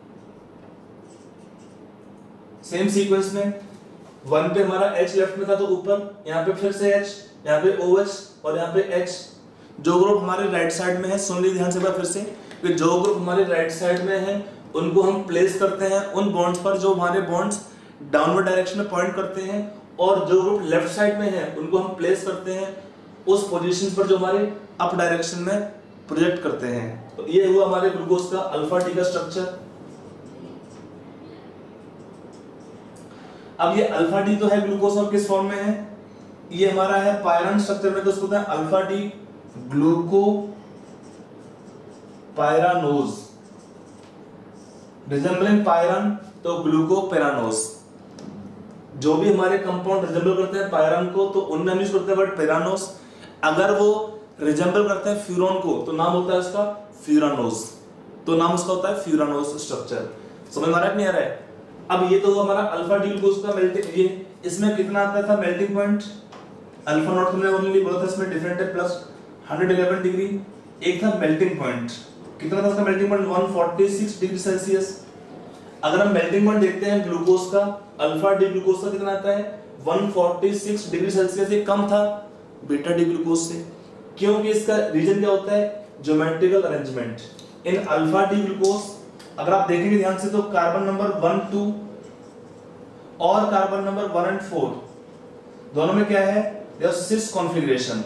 Same sequence में 1 पे हमारा H लेफ्ट में था तो ऊपर, यहाँ पे फिर से H, यहाँ पे OH और यहाँ पे H। जो ग्रुप हमारे राइट साइड में है, सुन लीजिए ध्यान से फिर से, कि जो ग्रुप हमारे राइट साइड में है उनको हम प्लेस करते हैं उन बॉन्ड्स पर जो हमारे बॉन्ड्स डाउनवर्ड डायरेक्शन में पॉइंट करते हैं, और जो ग्रुप लेफ्ट साइड में है उनको हम प्लेस करते हैं उस पोजीशन पर जो हमारे अप डायरेक्शन में प्रोजेक्ट करते हैं। तो ये हुआ हमारे ग्लूकोज का अल्फा टी का स्ट्रक्चर। अब ये अल्फा डी तो है ग्लूकोज, और किस फॉर्म में है? ये हमारा है पायरान स्ट्रक्चर में, तो उसको कहते हैं alpha D glucopyranose, resembling pyran तो ग्लूको पैरानोज। जो भी हमारे कंपाउंड रिजेंबल करते हैं पायरान को तो उनमें हम यूज करते हैं वर्ड पैरानोज। अगर वो रिजेंबल करते हैं फ्यूरॉन को तो नाम होता है उसका फ्यूरानोज, तो नाम उसका होता है फ्यूरानोज स्ट्रक्चर। समझ में आ रहा है नहीं आ रहा है? अब ये तो हमारा अल्फा डी ग्लूकोज का मेल्टिंग, ये इसमें कितना आता था मेल्टिंग पॉइंट? अल्फा नॉट हमने ओनली बोला था इसमें डिफरेंट है प्लस 111 डिग्री। एक था मेल्टिंग पॉइंट, कितना था उसका मेल्टिंग पॉइंट? 146 degree Celsius. अगर हम मेल्टिंग पॉइंट देखते हैं ग्लूकोज का, अल्फा डी ग्लूकोज का कितना आता है? 146 डिग्री सेल्सियस। ये कम था बीटा डी ग्लूकोज से, क्योंकि इसका रीजन क्या होता है? Geometrical arrangement. In alpha D glucose अगर आप देखेंगे ध्यान से तो कार्बन नंबर 1 2 और कार्बन नंबर 1 और 4 दोनों में क्या है? There sis configuration.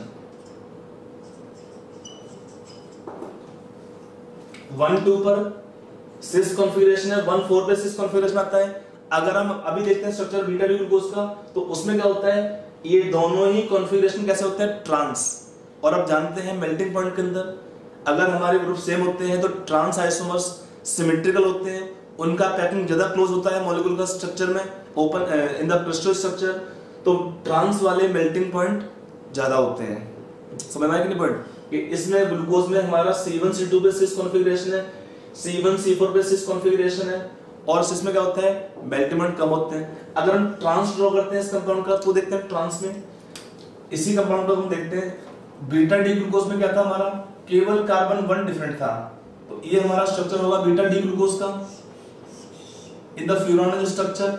1 2 पर सिस कॉन्फ़िगरेशन है, 1 4 पे सिस कॉन्फ़िगरेशन आता है। अगर हम अभी देखते हैं स्ट्रक्चर बीटा डी ग्लूकोज का, तो उसमें क्या होता है? ये दोनों ही कॉन्फ़िगरेशन कैसे होते हैं? ट्रांस। और आप जानते हैं मेल्टिंग पॉइंट के अंदर अगर हमारे ग्रुप सेम होते हैं तो ट्रांस आइसोमर्स सिमेट्रिकल होते हैं, उनका पैकिंग ज्यादा क्लोज होता है मॉलिक्यूल का स्ट्रक्चर में, open in the crystal structure. तो ट्रांस वाले मेल्टिंग पॉइंट ज्यादा होते हैं। समझ में आया कि नहीं पॉइंट कि इसमें ग्लूकोज में हमारा C1C2 पे सिस कॉन्फ़िगरेशन है, C1C4 पे सिस कॉन्फ़िगरेशन है, और सिस में क्या होता है मेल्टिंग कम होते हैं। अगर हम ट्रांस ड्रॉ करते हैं इस कंपाउंड का तो देखते हैं ट्रांस में इसी कंपाउंड को हम देखते हैं बीटा डी ग्लूकोज में क्या था हमारा केवल कार्बन 1 डिफरेंट था, तो ये हमारा स्ट्रक्चर होगा बीटा डी ग्लूकोज का। In the furanal structure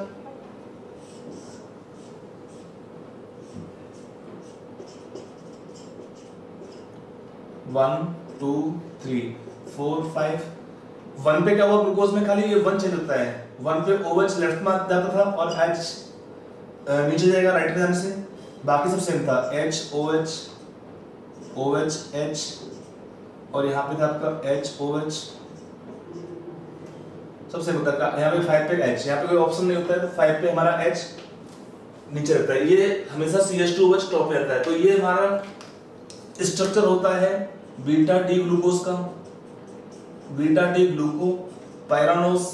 one two three four five, one पे क्या हुआ ग्लूकोज में खाली ये वन चेंज होता है, वन पे OH लेफ्ट में जाता था और H नीचे जाएगा राइट में जाने से, बाकी सब सेम था H OH OH H और यहाँ पे था आपका H OH सब सेम होता है। यहाँ पे 5 पे H, यहाँ पे कोई ऑप्शन नहीं होता है तो 5 पे हमारा H नीचे रहता है, ये हमेशा CH2OH टॉप पे रहता है। तो ये हमारा स्ट्रक्चर होता है बीटा डी ग्लूकोज का, बीटा डी ग्लूको पायरानोस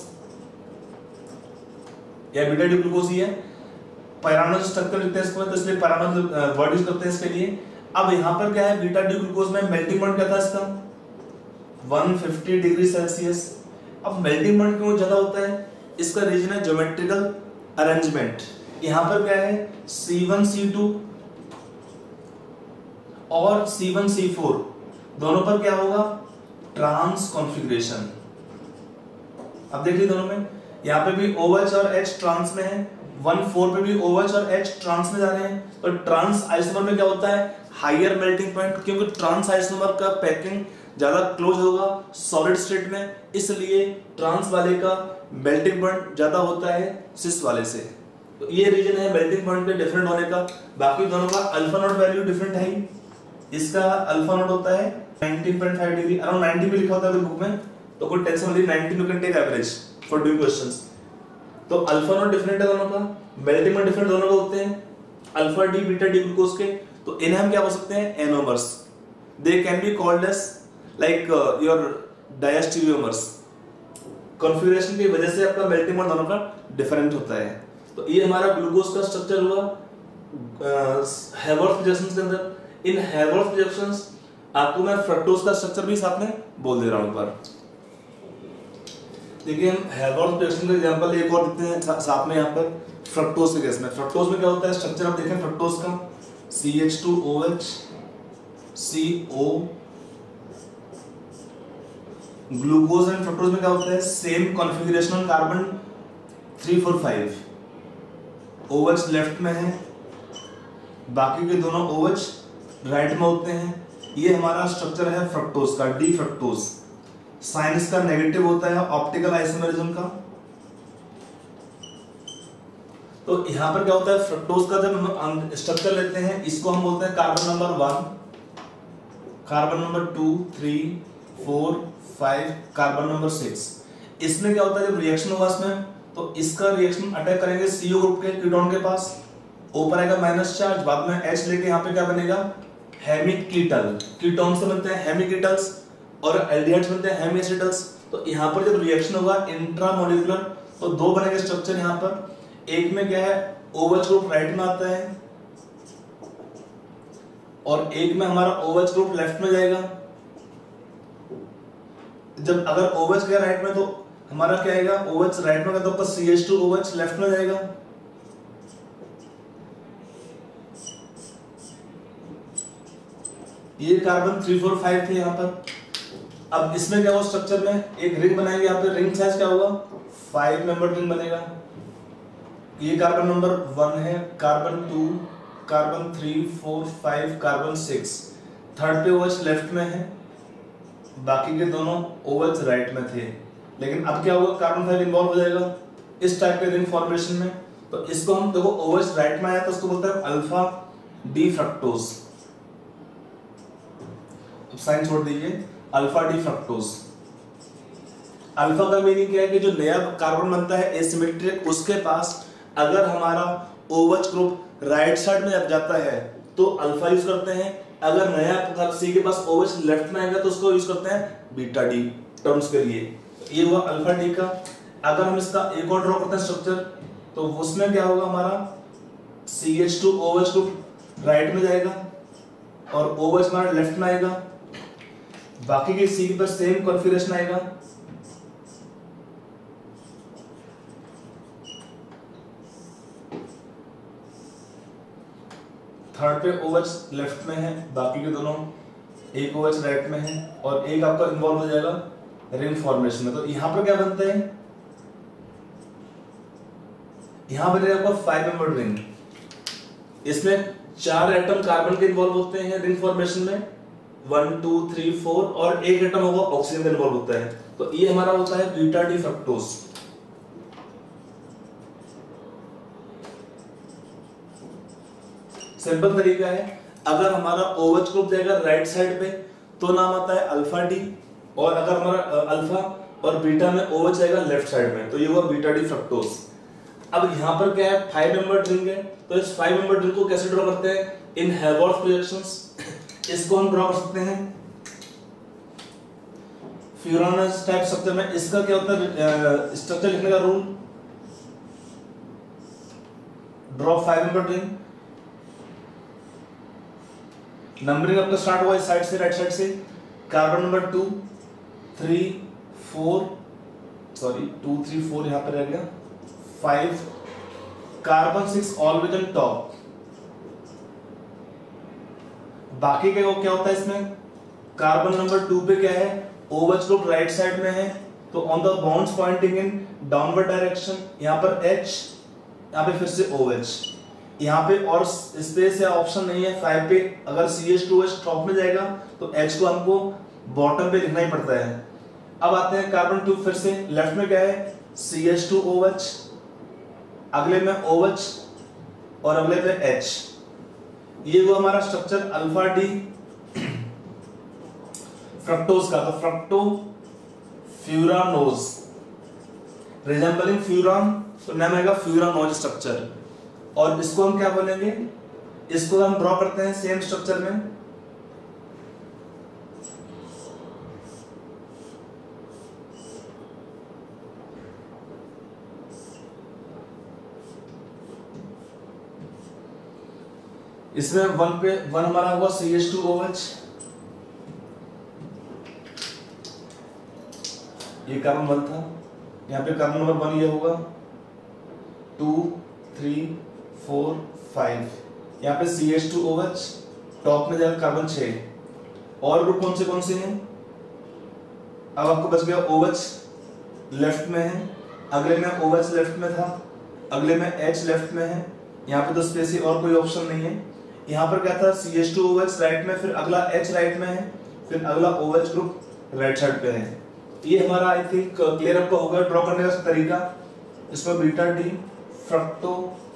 या बीटा डी ग्लूकोज ही है। पायरानोस स्ट्रक्चर लिखते हैं इसको तो इसलिए पायरानोस वर्ड यूज करते हैं इसके लिए। अब यहाँ पर क्या है बीटा डी ग्लूकोज में मेल्टिंग पॉइंट क्या था इसका 150 डिग्री सेल्सियस। अब मेल्टिंग पॉइंट क्यों ज्यादा होता है, इसका रीजन है ज्योमेट्रिकल अरेंजमेंट। यहाँ पर क्या है C1C2 और C1C4 दोनों पर क्या होगा ट्रांस कॉन्फ़िगरेशन। अब देखिए दोनों में यहाँ पे भी OH और H ट्रांस में है, 1,4 पे भी OH और H ट्रांस में जा रहे हैं। तो ट्रांस आइसोमर में क्या होता है हायर मेल्टिंग पॉइंट, क्योंकि ट्रांस आइसोमर का पैकिंग ज्यादा क्लोज होगा सॉलिड स्टेट में, इसलिए ट्रांस वाले का मेल्टिंग पॉइंट ज्यादा होता है सिस वाले से। तो ये रीजन है मेल्टिंग पॉइंट के डिफरेंट होने का। बाकी दोनों का अल्फा नोट वैल्यू डिफरेंट है, इसका अल्फा नोट होता है 19.5 डिग्री, अराउंड 90 भी लिखा होता है बुक में, तो कोई टेंशन वाली 90 you can take average for doing questions. तो अल्फा नोट डिफरेंट है दोनों का, मेल्टिंग पॉइंट डिफरेंट दोनों का होते हैं alpha D beta D glucose के। तो इन्हें हम क्या बोल सकते हैं anomers, they can be called as like your diastereomers. Configuration की वजह से आपका मेल्टिंग पॉइंट दोनों का डिफरेंट होता है। तो ये हमारा ग्लूकोज का स्ट्रक्चर हुआ हैवर्थ रिएक्शंस के अंदर। इन हैवर्थ रिएक्शंस आपको मैं फ्रक्टोज का स्ट्रक्चर भी साथ में बोल दे रहा हूं एक बार। देखिए हम हैवर्थ रिएक्शन का एग्जांपल एक और देते हैं साथ में यहाँ पर फ्रक्टोज के केस में। फ्रक्टोज में क्या होता है स्ट्रक्चर आप देखें फ्रक्टोज का CH2OH CO। Glucose and fructose में क्या होता है same configuration on carbon 3 4 5, OH left में है बाकी के दोनों OH राइट में होते हैं। ये हमारा स्ट्रक्चर है फ्रक्टोज का डी फ्रक्टोज। साइन इसका नेगेटिव होता है ऑप्टिकल आइसोमेरिज्म का। तो यहां पर क्या होता है फ्रक्टोज का जब हम स्ट्रक्चर लेते हैं इसको हम बोलते हैं carbon number 1, carbon number 2 3 4 5, carbon number 6। इसमें क्या होता है जब रिएक्शन होगा इसमें तो इसका रिएक्शन अटैक करेंगे CO ग्रुप के कीटोन के पास, ऊपर आएगा माइनस चार्ज, बाद में H लेके यहाँ पे क्या बनेगा हेमिकीटल। कीटोन से बनते हैं हेमिकीटल्स और एल्डिहाइड्स बनते हैं हेमिएसिटल्स। तो यहाँ पर जब रिएक्शन होगा इंट्रामोलिकुलर तो दो बनेंगे स्ट्रक्चर यहाँ पर। एक में क्या है OH ग्रुप राइट में आता है और एक में हमारा OH ग्रुप लेफ्ट में जाएगा। जब अगर OH गया राइट में तो हमारा क्या आएगा OH राइट में गया तो आपका CH2OH लेफ्ट में जाएगा। ये कार्बन 3 4 5 थे यहाँ पर। अब इसमें क्या होगा स्ट्रक्चर में एक रिंग बनाएंगे यहाँ पे, रिंग साइज क्या होगा 5 मेंबर रिंग बनेगा। ये कार्बन नंबर 1 है, कार्बन 2, कार्बन 3 4 5, कार्बन 6। थर्ड पे OH लेफ्ट में है, बाकी के दोनों OH राइट में थे। लेकिन अब क्या होगा कार्बन 5 इन्वॉल्व हो जाएगा इस टाइप के रिंग फॉर्मेशन में। तो इसको हम देखो OH राइट में आया तो उसको बोलते हैं अल्फा डी फ्रक्टोज। अब साइन छोड़ दीजिए अल्फा डी फ्रक्टोज। अल्फा का मीनिंग क्या है कि जो नया कार्बन बनता है एसिमेट्रिक उसके पास अगर हमारा OH ग्रुप राइट साइड में जाता है तो अल्फा यूज करते हैं, अगर नया सी के पास OH लेफ्ट में आएगा तो उसको यूज करते हैं बीटा डी टर्म्स के लिए। ये हुआ अल्फा डी का। अगर हम इसका एक और ड्रॉ करते हैं स्ट्रक्चर तो उसमें क्या होगा हमारा CH2OH ग्रुप राइट में जाएगा और OH हमारा लेफ्ट में आएगा। बाकी के C पर सेम कॉन्फ़िगरेशन आएगा। थर्ड पे OH लेफ्ट में है, बाकी के दोनों एक OH राइट में है और एक आपका इन्वॉल्व हो जाएगा रिंग फॉर्मेशन में। तो यहां पर क्या बनता है, यहां पर आपका 5 मेंबर्ड रिंग। इसमें 4 एटम कार्बन के इन्वॉल्व होते हैं रिंग फॉर्मेशन में, 1 2 3 4, और एक एटम होगा ऑक्सीजन का इन्वॉल्व होता है। तो ये हमारा होता है बीटा डी फ्रक्टोज। सिंपल तरीका है, अगर हमारा OH ग्रुप जाएगा राइट साइड पे तो नाम आता है अल्फा डी, और अगर हमारा अल्फा और बीटा में OH जाएगा लेफ्ट साइड में तो ये हुआ बीटा डी फ्रक्टोज। अब यहाँ पर क्या है, 5 मेंबर्ड रिंग है, तो इस 5 मेंबर्ड रिंग को कैसे ड्रॉ करते हैं, इन हेवॉल्स प्रोजेक्शंस। इसको हम ड्रॉ कर सकते हैं फ्यूरानस टाइप स्ट्रक्चर में। इसका क्या होता है स्ट्रक्चर लिखने का rule, draw 5 membered ring. Numbering आपका स्टार्ट हुआ इस साइड से, राइट साइड से। कार्बन नंबर 2 3 4, सॉरी 2 3 4 यहां पर रह गया, 5, कार्बन 6 ऑलवेज ऑन टॉप। बाकी क्या होता है इसमें, कार्बन नंबर 2 पे क्या है, OH ग्रुप राइट साइड में है, तो on the bonds pointing in downward direction, यहां पर H, यहां पे फिर से OH, यहाँ पे और स्पेस या ऑप्शन नहीं है 5 पे। अगर CH2OH टॉप में जाएगा तो H को हमको बॉटम पे लिखना ही पड़ता है। अब आते हैं कार्बन 2, फिर से लेफ्ट में क्या है CH2OH, अगले में OH और अगले में H। ये वो हमारा स्ट्रक्चर अल्फा डी फ्रक्टोज का, तो फ्रक्टो फ्यूरानोज रिजेंबलिंग फ्यूरान, तो नाम आएगा फ्यूरानोज स्ट्रक्चर। और इसको हम क्या बोलेंगे, इसको हम ड्रॉ करते हैं सेम स्ट्रक्चर में। इसमें 1 पे 1 हमारा हुआ CH2OH, ये कार्बन 1 था, यहाँ पे कार्बन नंबर 1 ये होगा, 2 3 4 5, यहाँ पे CH2OH टॉप में जाएगा कार्बन 6। और ग्रुप कौन से हैं, अब आपको बच गया OH लेफ्ट में है, अगले में OH लेफ्ट में था, अगले में H लेफ्ट में है, यहाँ पे तो स्पेस और कोई ऑप्शन नहीं है। यहाँ पर क्या था CH2OH राइट में, फिर अगला H राइट में है, फिर अगला OH ग्रुप राइट साइड पे है। ये हमारा आई थिंक क्लियर आपका होगा ड्रॉ करने का तरीका। इसमें beta D fructo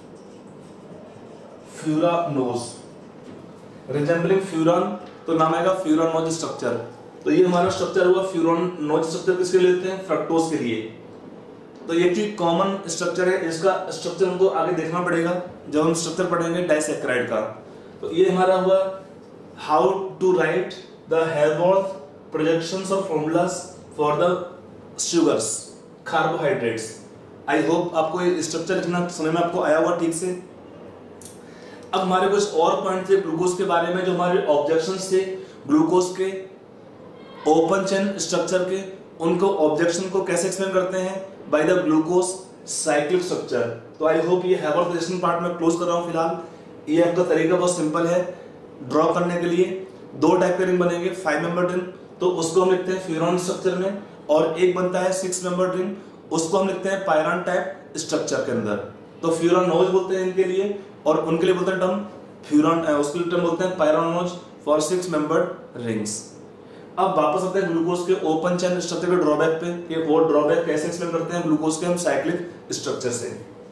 furanose resembling furan, तो नाम आएगा फ्यूरानोज स्ट्रक्चर। तो ये हमारा स्ट्रक्चर हुआ फ्यूरानोज स्ट्रक्चर, किसके लिए लेते हैं, फ्रक्टोज के लिए। तो ये एक कॉमन स्ट्रक्चर है, इसका स्ट्रक्चर हमको आगे देखना पड़ेगा जब हम स्ट्रक्चर पढ़ेंगे डाइसैकेराइड का। तो ये हमारा हुआ how to write the Helmholtz projections और formulas for the sugars carbohydrates. I hope आपको ये स्ट्रक्चर लिखना समझ में आपको आया हुआ ठीक से। अब हमारे कुछ और पॉइंट थे ग्लूकोज के बारे में, जो हमारे ऑब्जेक्शंस थे ग्लूकोज के ओपन चेन स्ट्रक्चर के, उनको ऑब्जेक्शन को कैसे एक्सप्लेन करते हैं, by the glucose cyclic structure. तो आई होप ये हेवॉल्थ पार्ट में क्लोज कर रहा हूँ फिलहाल। ये आपका तरीका बहुत सिंपल है ड्रॉ करने के लिए। 2 टाइप के रिंग बनेंगे, 5 मेंबर रिंग, तो उसको हम लिखते हैं फ्यूरॉन स्ट्रक्चर में, और एक बनता है 6 मेंबर रिंग, उसको हम लिखते हैं पायरॉन टाइप स्ट्रक्चर के अंदर। तो फ्यूरानोज बोलते हैं इनके लिए, और उनके लिए बोलते हैं टर्म फ्यूरॉन, उसके लिए टर्म बोलते हैं पायरॉनोज फॉर 6 मेंबर्ड रिंग्स। अब वापस आते हैं ग्लूकोज के ओपन चेन स्ट्रक्चर के ड्रॉबैक पे कि वो ड्रॉबैक कैसे एक्सप्लेन करते हैं ग्लूकोज के हम साइक्लिक स्ट्रक्चर से।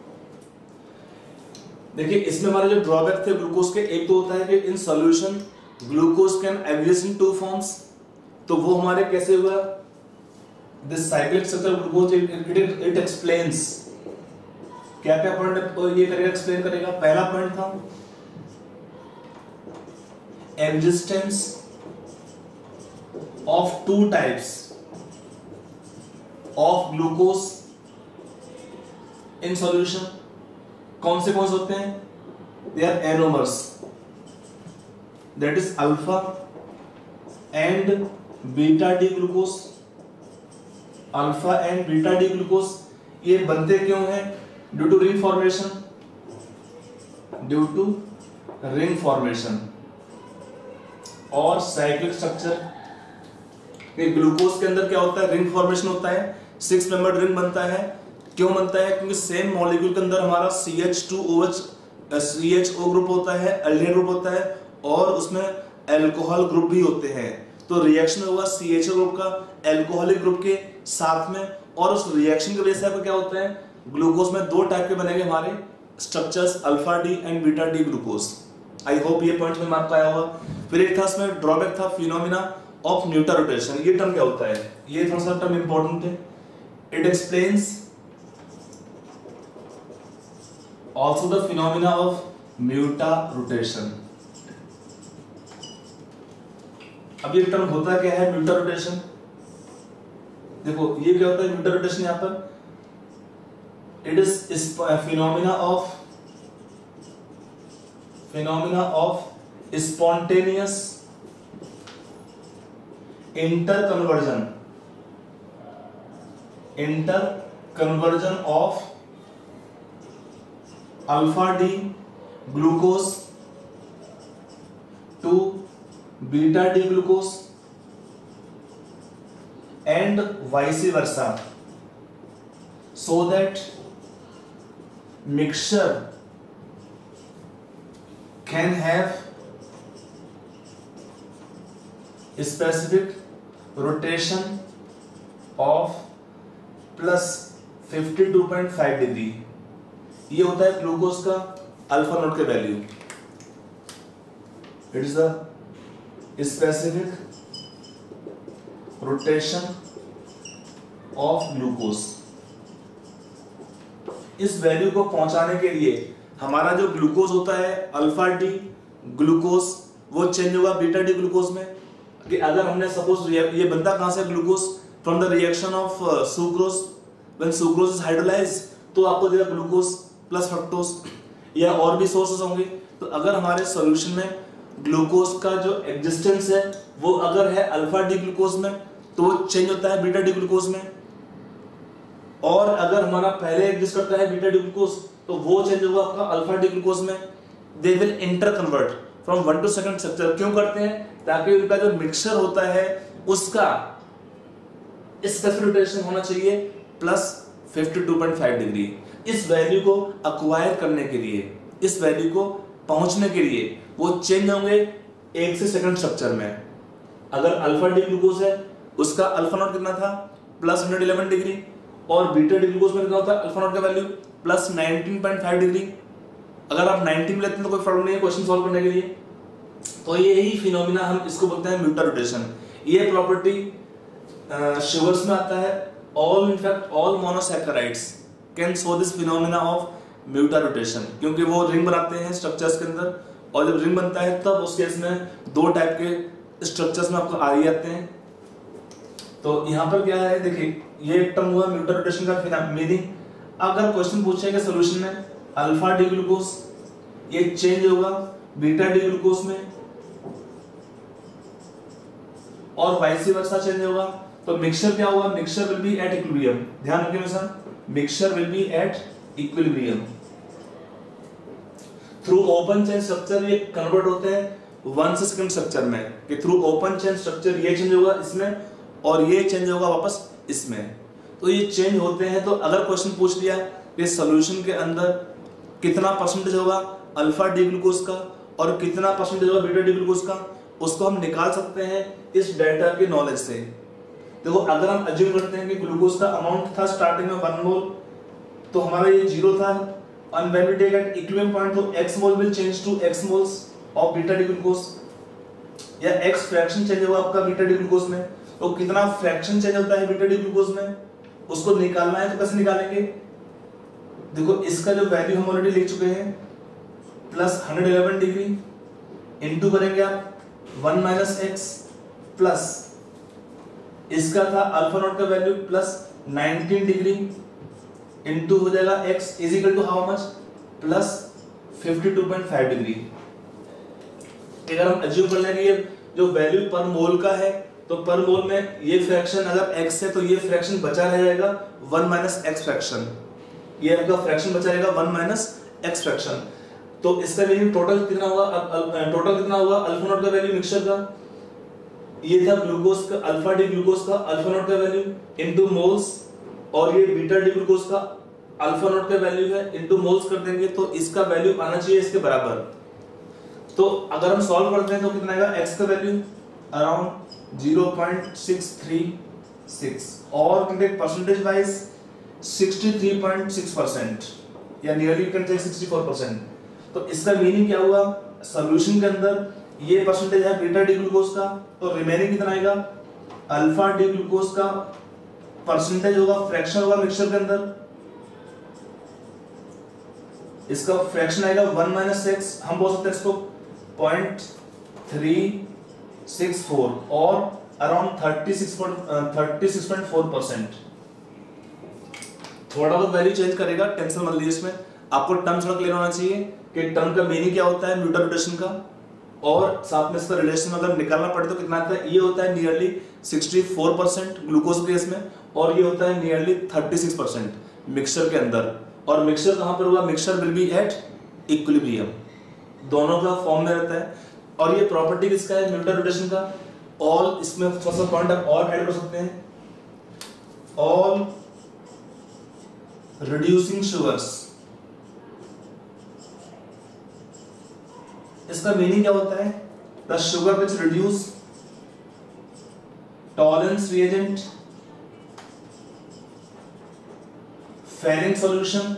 देखिए इसमें हमारे जो ड्रॉबैक थे ग्लूकोज के, एक तो होता है कि in solution glucose can exist in 2 forms, तो वो हमारे कैसे हुआ, this cyclic structure glucose it explains क्या क्या पॉइंट ये करेगा, एक्सप्लेन करेगा। पहला पॉइंट था existence of 2 types of glucose in solution। कौन से होते हैं, they are anomers। That is alpha and beta D glucose. Alpha and beta D glucose ये बनते क्यों हैं? Due to ring formation, due to ring formation और साइक्लिक स्ट्रक्चर। ग्लूकोज के अंदर क्या होता है? रिंग फॉर्मेशन होता है, 6 मेंबर्ड रिंग बनता है। क्यों बनता है? क्योंकि सेम मॉलिक्यूल के अंदर हमारा CH2OH CHO ग्रुप होता है, एल्डिहाइड ग्रुप होता है और उसमें अल्कोहल ग्रुप भी होते हैं। तो रिएक्शन होगा CHO ग्रुप का अल्कोहलिक ग्रुप के साथ में, और उस रिएक्शन की वजह से क्या होता है? ग्लूकोज में 2 टाइप के बनेंगे हमारे structures, alpha D and beta D glucose. I hope ये पॉइंट में आपको आया होगा। फिर एक था इसमें ड्रॉबैक था, फिनोमिना ऑफ म्यूटा रोटेशन। ये टर्म क्या होता है? ये थोड़ा सा टर्म इंपॉर्टेंट है। It explains also the phenomena of mutarotation. अब ये टर्म होता क्या है म्यूटा रोटेशन? देखो ये क्या होता है म्यूटा रोटेशन? यहां पर it is phenomena of spontaneous interconversion of alpha D glucose to beta D glucose and vice versa, so that mixture can have specific rotation of plus 52.5 degree. ये होता है ग्लूकोज का अल्फा नोट का value. It is the specific rotation of glucose. इस value को पहुंचाने के लिए हमारा जो ग्लूकोज होता है अल्फा डी ग्लूकोज वो चेंज होगा बीटा डी ग्लूकोज में। कि अगर हमने सपोज ये बनता कहां से glucose? From the reaction of sucrose, when sucrose is hydrolysed तो आपको देगा ग्लूकोज प्लस फ्रक्टोज, या और भी सोर्सेस होंगे। तो अगर हमारे सॉल्यूशन में ग्लूकोज का जो एग्जिस्टेंस है वो अगर है अल्फा डी ग्लूकोज में तो वो चेंज होता है बीटा डी ग्लूकोज में, और अगर हमारा पहले एग्जिस्ट करता है बीटा डी ग्लूकोज तो वो चेंज होगा आपका अल्फा डी ग्लूकोज में। They will interconvert from 1 to 2 structure. क्यों करते हैं? ताकि उनका जो मिक्सचर होता है उसका स्पेसिफिक रोटेशन होना चाहिए प्लस 52.5 डिग्री। इस वैल्यू को अक्वायर करने के लिए, इस वैल्यू को पहुंचने के लिए वो चेंज होंगे 1 से 2 स्ट्रक्चर में। अगर अल्फा डी ग्लूकोज है उसका अल्फा नॉट कितना था? प्लस 111 डिग्री, और बीटा डी ग्लूकोज में कितना होता है अल्फा नॉट का वैल्यू? Plus 19.5 degree. अगर आप 19 लेते हैं तो कोई प्रॉब्लम नहीं है क्वेश्चन सॉल्व करने के लिए। तो यही फिनोमिना हम इसको बोलते हैं म्यूटा रोटेशन। ये प्रॉपर्टी शुगर्स में आता है। All monosaccharides can show this phenomena of mutarotation, क्योंकि वो रिंग बनाते हैं स्ट्रक्चर्स के अंदर, और जब रिंग बनता है तब उस केस में 2 टाइप के स्ट्रक्चर्स में आपको आ ही आते हैं। तो यहाँ पर क्या है देखिए, ये एक टर्म हुआ म्यूटा रोटेशन का मीनिंग। अगर क्वेश्चन पूछेगा सॉल्यूशन में अल्फा डी ग्लूकोज ये चेंज होगा बीटा डी ग्लूकोज में, और वाइस वर्सा चेंज होगा, तो मिक्सचर क्या होगा? Mixture will be at equilibrium. ध्यान रखिए sir, mixture will be at equilibrium. Through open chain structure ये कन्वर्ट होते हैं 1 से 2 स्ट्रक्चर में, कि थ्रू ओपन चेन स्ट्रक्चर ये चेंज होगा इसमें और ये चेंज होगा वापस इसमें। तो ये चेंज होते हैं। तो अगर क्वेश्चन पूछ लिया कि सॉल्यूशन के अंदर कितना परसेंटेज होगा अल्फा डी ग्लूकोज का और कितना परसेंटेज होगा बीटा डी ग्लूकोज का, उसको हम निकाल सकते हैं इस डेटा के नॉलेज से। देखो अगर हम अज्यूम करते हैं कि ग्लूकोज का अमाउंट था स्टार्टिंग में 1 मोल, तो हमारा ये 0 था, and when we take at equilibrium point तो x mole will change to x moles of beta D glucose, या x फ्रैक्शन चेंज होगा आपका बीटा डी ग्लूकोज में। तो कितना फ्रैक्शन चेंज होता है बीटा डी ग्लूकोज में, उसको निकालना है। तो कैसे निकालेंगे? देखो इसका जो वैल्यू हम ऑलरेडी लिख चुके हैं प्लस 111 डिग्री इनटू करेंगे आप 1 माइनस एक्स, प्लस इसका था अल्फा नॉट का वैल्यू प्लस 19 डिग्री इनटू हो जाएगा x is equal to how much? Plus 52.5 degree. अगर हम अज्यूम कर लेंगे ये जो वैल्यू पर मोल का है, तो पर मोल में ये फ्रैक्शन अगर x है तो ये फ्रैक्शन बचा रह जाएगा 1 माइनस x फ्रैक्शन, ये आपका फ्रैक्शन बचा रहेगा 1 माइनस x फ्रैक्शन। तो इसका मीनिंग टोटल कितना हुआ, टोटल कितना हुआ अल्फा नॉट का वैल्यू मिक्सचर का, ये था ग्लूकोज का अल्फा डी ग्लूकोज का अल्फा नॉट का वैल्यू इनटू मोल्स, और ये बीटा डी ग्लूकोज का अल्फा नॉट का वैल्यू है इनटू मोल्स कर देंगे तो इसका वैल्यू आना चाहिए इसके बराबर। तो अगर हम सॉल्व करते हैं तो कितना आएगा, x का वैल्यू अराउंड 0.636 और परसेंटेज वाइज 63.6% या नियरली कैन से 64%। तो इसका मीनिंग क्या हुआ, सॉल्यूशन के अंदर ये परसेंटेज है बीटा डी ग्लूकोज का, तो रिमेनिंग कितना आएगा अल्फा डी ग्लूकोज का परसेंटेज होगा, फ्रैक्शन होगा मिक्सचर के अंदर, इसका फ्रैक्शन आएगा 1 माइनस x, हम बोल सकते हैं इसको 0.364 और अराउंड 36.4%। थोड़ा बहुत वैल्यू चेंज करेगा, टेंशन मत लीजिए इसमें, आपको टर्म थोड़ा क्लियर होना चाहिए कि टर्म का मीनिंग क्या होता है म्यूटर रोटेशन का, और साथ में इसका रिलेशन अगर निकालना पड़े तो कितना आता है, ये होता है नियरली 64% ग्लूकोज केस में, और ये होता है नियरली 36% मिक्सचर के अंदर। और मिक्सचर कहां पर होगा, mixture will be at equilibrium, दोनों का फॉर्म में रहता है। और ये प्रॉपर्टी किसका है, म्यूटर रोटेशन का। ऑल, इसमें थोड़ा सा पॉइंट आप और ऐड कर सकते हैं, ऑल रिड्यूसिंग शुगर्स, इसका मीनिंग क्या होता है, the sugar which reduce Tollens reagent, Fehling solution,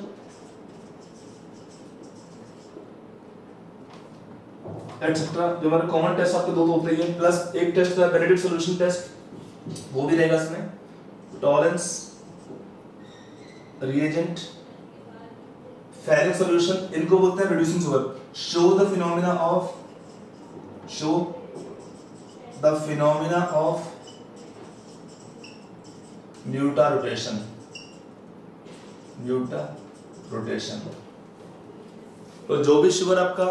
etcetera. जो हमारे कॉमन टेस्ट आपके दो होते हैं, प्लस एक टेस्ट है बेनेडिक्ट सॉल्यूशन टेस्ट, वो भी रहेगा इसमें, टॉलरेंस रिएजेंट, फेरिंग सॉल्यूशन, इनको बोलते हैं reducing sugar. Show the phenomena of mutarotation, तो जो भी शुगर आपका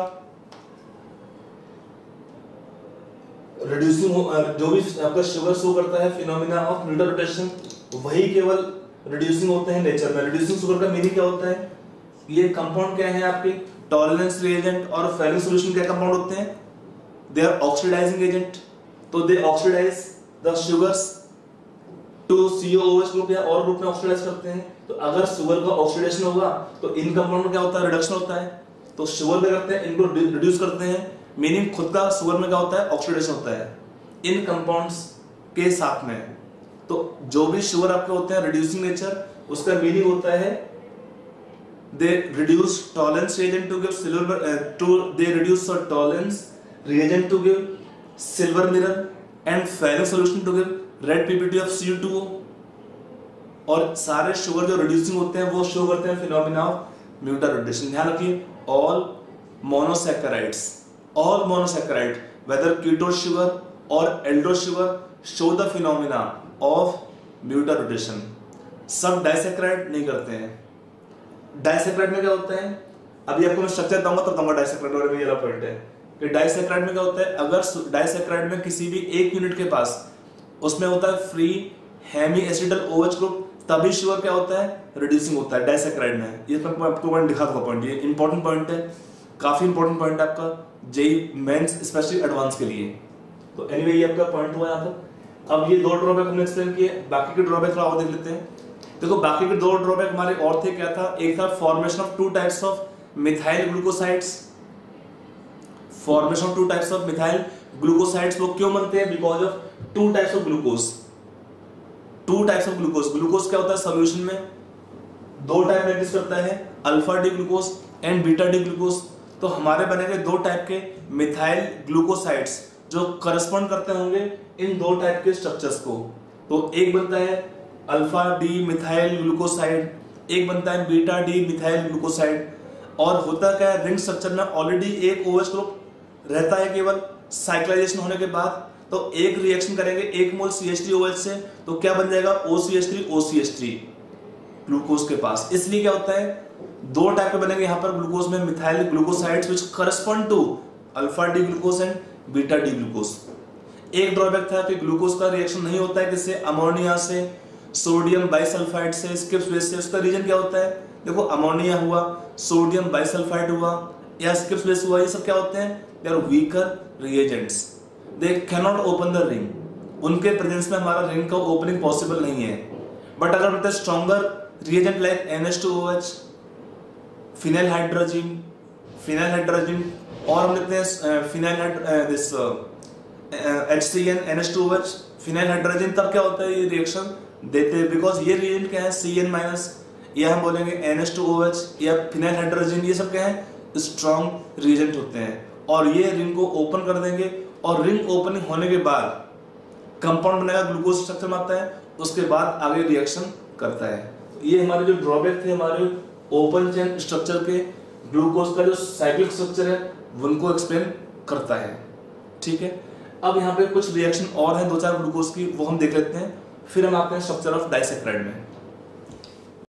रिड्यूसिंग, जो भी आपका शुगर शो करता है फिनोमिना ऑफ म्यूटा रोटेशन, वही केवल रिड्यूसिंग होते हैं नेचर में। रिड्यूसिंग शुगर का मीनिंग क्या होता है, ये कंपाउंड क्या है आपके, टॉलरेंस रिएजेंट और फेरिंग सॉल्यूशन क्या कंपाउंड होते हैं, दे आर ऑक्सीडाइजिंग एजेंट, तो they oxidise the sugars to COOH group या और ग्रुप में ऑक्सीडाइज करते हैं। तो अगर शुगर का ऑक्सीडेशन होगा तो इन कंपाउंड में क्या होता है, रिडक्शन होता है। तो शुगर क्या करते हैं, इनको रिड्यूस करते हैं, मीनिंग खुद का शुगर में क्या होता है, ऑक्सीडेशन होता है इन कंपाउंड्स के साथ में। तो जो भी शुगर आपके होते हैं रिड्यूसिंग नेचर, उसका मीनिंग होता है they reduce tolerance reagent to give silver they reduce tolerance reagent to give silver mirror and ferric solution to give red ppt of Cu2O। और सारे शुगर जो रिड्यूसिंग होते हैं वो शो करते हैं फिनोमिना ऑफ म्यूटा रोटेशन। ध्यान रखिए, all monosaccharide whether ketose sugar or aldose sugar show the phenomena of mutarotation. सब डाइसैकेराइड नहीं करते हैं। डाइसैकेराइड में क्या होता है, अभी आपको मैं स्ट्रक्चर बताऊंगा तो बताऊंगा डाइसैकेराइड और ये वाला पॉइंट है कि डाइसैकेराइड में क्या होता है, अगर डाइसैकेराइड में किसी भी एक यूनिट के पास उसमें होता है free hemiacetal OH group, तभी शुगर क्या होता है, रिड्यूसिंग होता है डाइसैकेराइड में। ये मैं आपको पॉइंट दिखा दूंगा, पॉइंट ये इंपॉर्टेंट पॉइंट है, काफी इंपॉर्टेंट पॉइंट है आपका जेई मेंस स्पेशली एडवांस के लिए। तो एनीवे ये आपका पॉइंट हुआ यहाँ पर। अब ये दो ड्रॉबैक हमने एक्सप्लेन किए, बाकी के ड्रॉबैक थोड़ा और देख लेते हैं। देखो बाकी के दो ड्रॉबैक हमारे और थे, क्या था, एक था formation of two types of methyl glucosides. Formation of two types of methyl glucosides वो क्यों बनते हैं, because of two types of glucose. Glucose क्या होता है, सॉल्यूशन में दो टाइप एग्जिस्ट करता है, alpha D glucose and beta D glucose. तो हमारे बनेंगे दो टाइप के मिथाइल ग्लूकोसाइड्स जो करस्पॉन्ड करते होंगे इन दो टाइप के स्ट्रक्चर्स को। तो एक बनता है अल्फा डी मिथाइल ग्लूकोसाइड, एक बनता है बीटा डी मिथाइल ग्लूकोसाइड। और होता क्या है, रिंग स्ट्रक्चर में ऑलरेडी एक OH ग्रुप रहता है, केवल साइक्लाइजेशन होने के बाद तो एक रिएक्शन करेंगे 1 मोल CH3OH से, तो क्या बन जाएगा OCH3 ग्लूकोज के पास। इसलिए क्या होता है, दो टाइप के बनेंगे यहाँ पर ग्लूकोज में, methyl glucosides which correspond to alpha D glucose and beta D glucose. एक ड्रॉबैक था कि ग्लूकोज का रिएक्शन नहीं होता है किससे, अमोनिया से, सोडियम बाइसल्फाइड से, स्किप्स बेस से। उसका रीजन क्या होता है, देखो अमोनिया हुआ, सोडियम बाइसल्फाइड हुआ या स्किप्स बेस हुआ, ये सब क्या होते हैं, they are weaker reagents, they can not open the ring. उनके प्रेजेंस में हमारा रिंग का ओपनिंग पॉसिबल नहीं है। बट अगर बोलते हैं stronger reagent like NH2OH, phenyl hydrogen, और हम लिखते हैं phenyl this HCN NH2OH phenyl hydrogen, तब क्या होता है, ये रिएक्शन देते हैं। बिकॉज ये रिएजेंट क्या है, CN- या हम बोलेंगे NH2OH या फिनाइल हाइड्रोजन, ये सब क्या है, स्ट्रॉन्ग रिएजेंट होते हैं और ये रिंग को ओपन कर देंगे। और रिंग ओपनिंग होने के बाद कंपाउंड बनेगा, ग्लूकोज स्ट्रक्चर में आता है, उसके बाद आगे रिएक्शन करता है। ये हमारे जो ड्रॉबैक थे हमारे ओपन चेन स्ट्रक्चर के, ग्लूकोज का जो साइक्लिक स्ट्रक्चर है उनको एक्सप्लेन करता है। ठीक है, अब यहाँ पे कुछ रिएक्शन और हैं 2-4 ग्लूकोज की, वो हम देख लेते हैं, फिर हम आते हैं स्ट्रक्चर ऑफ डाइसैकराइड में।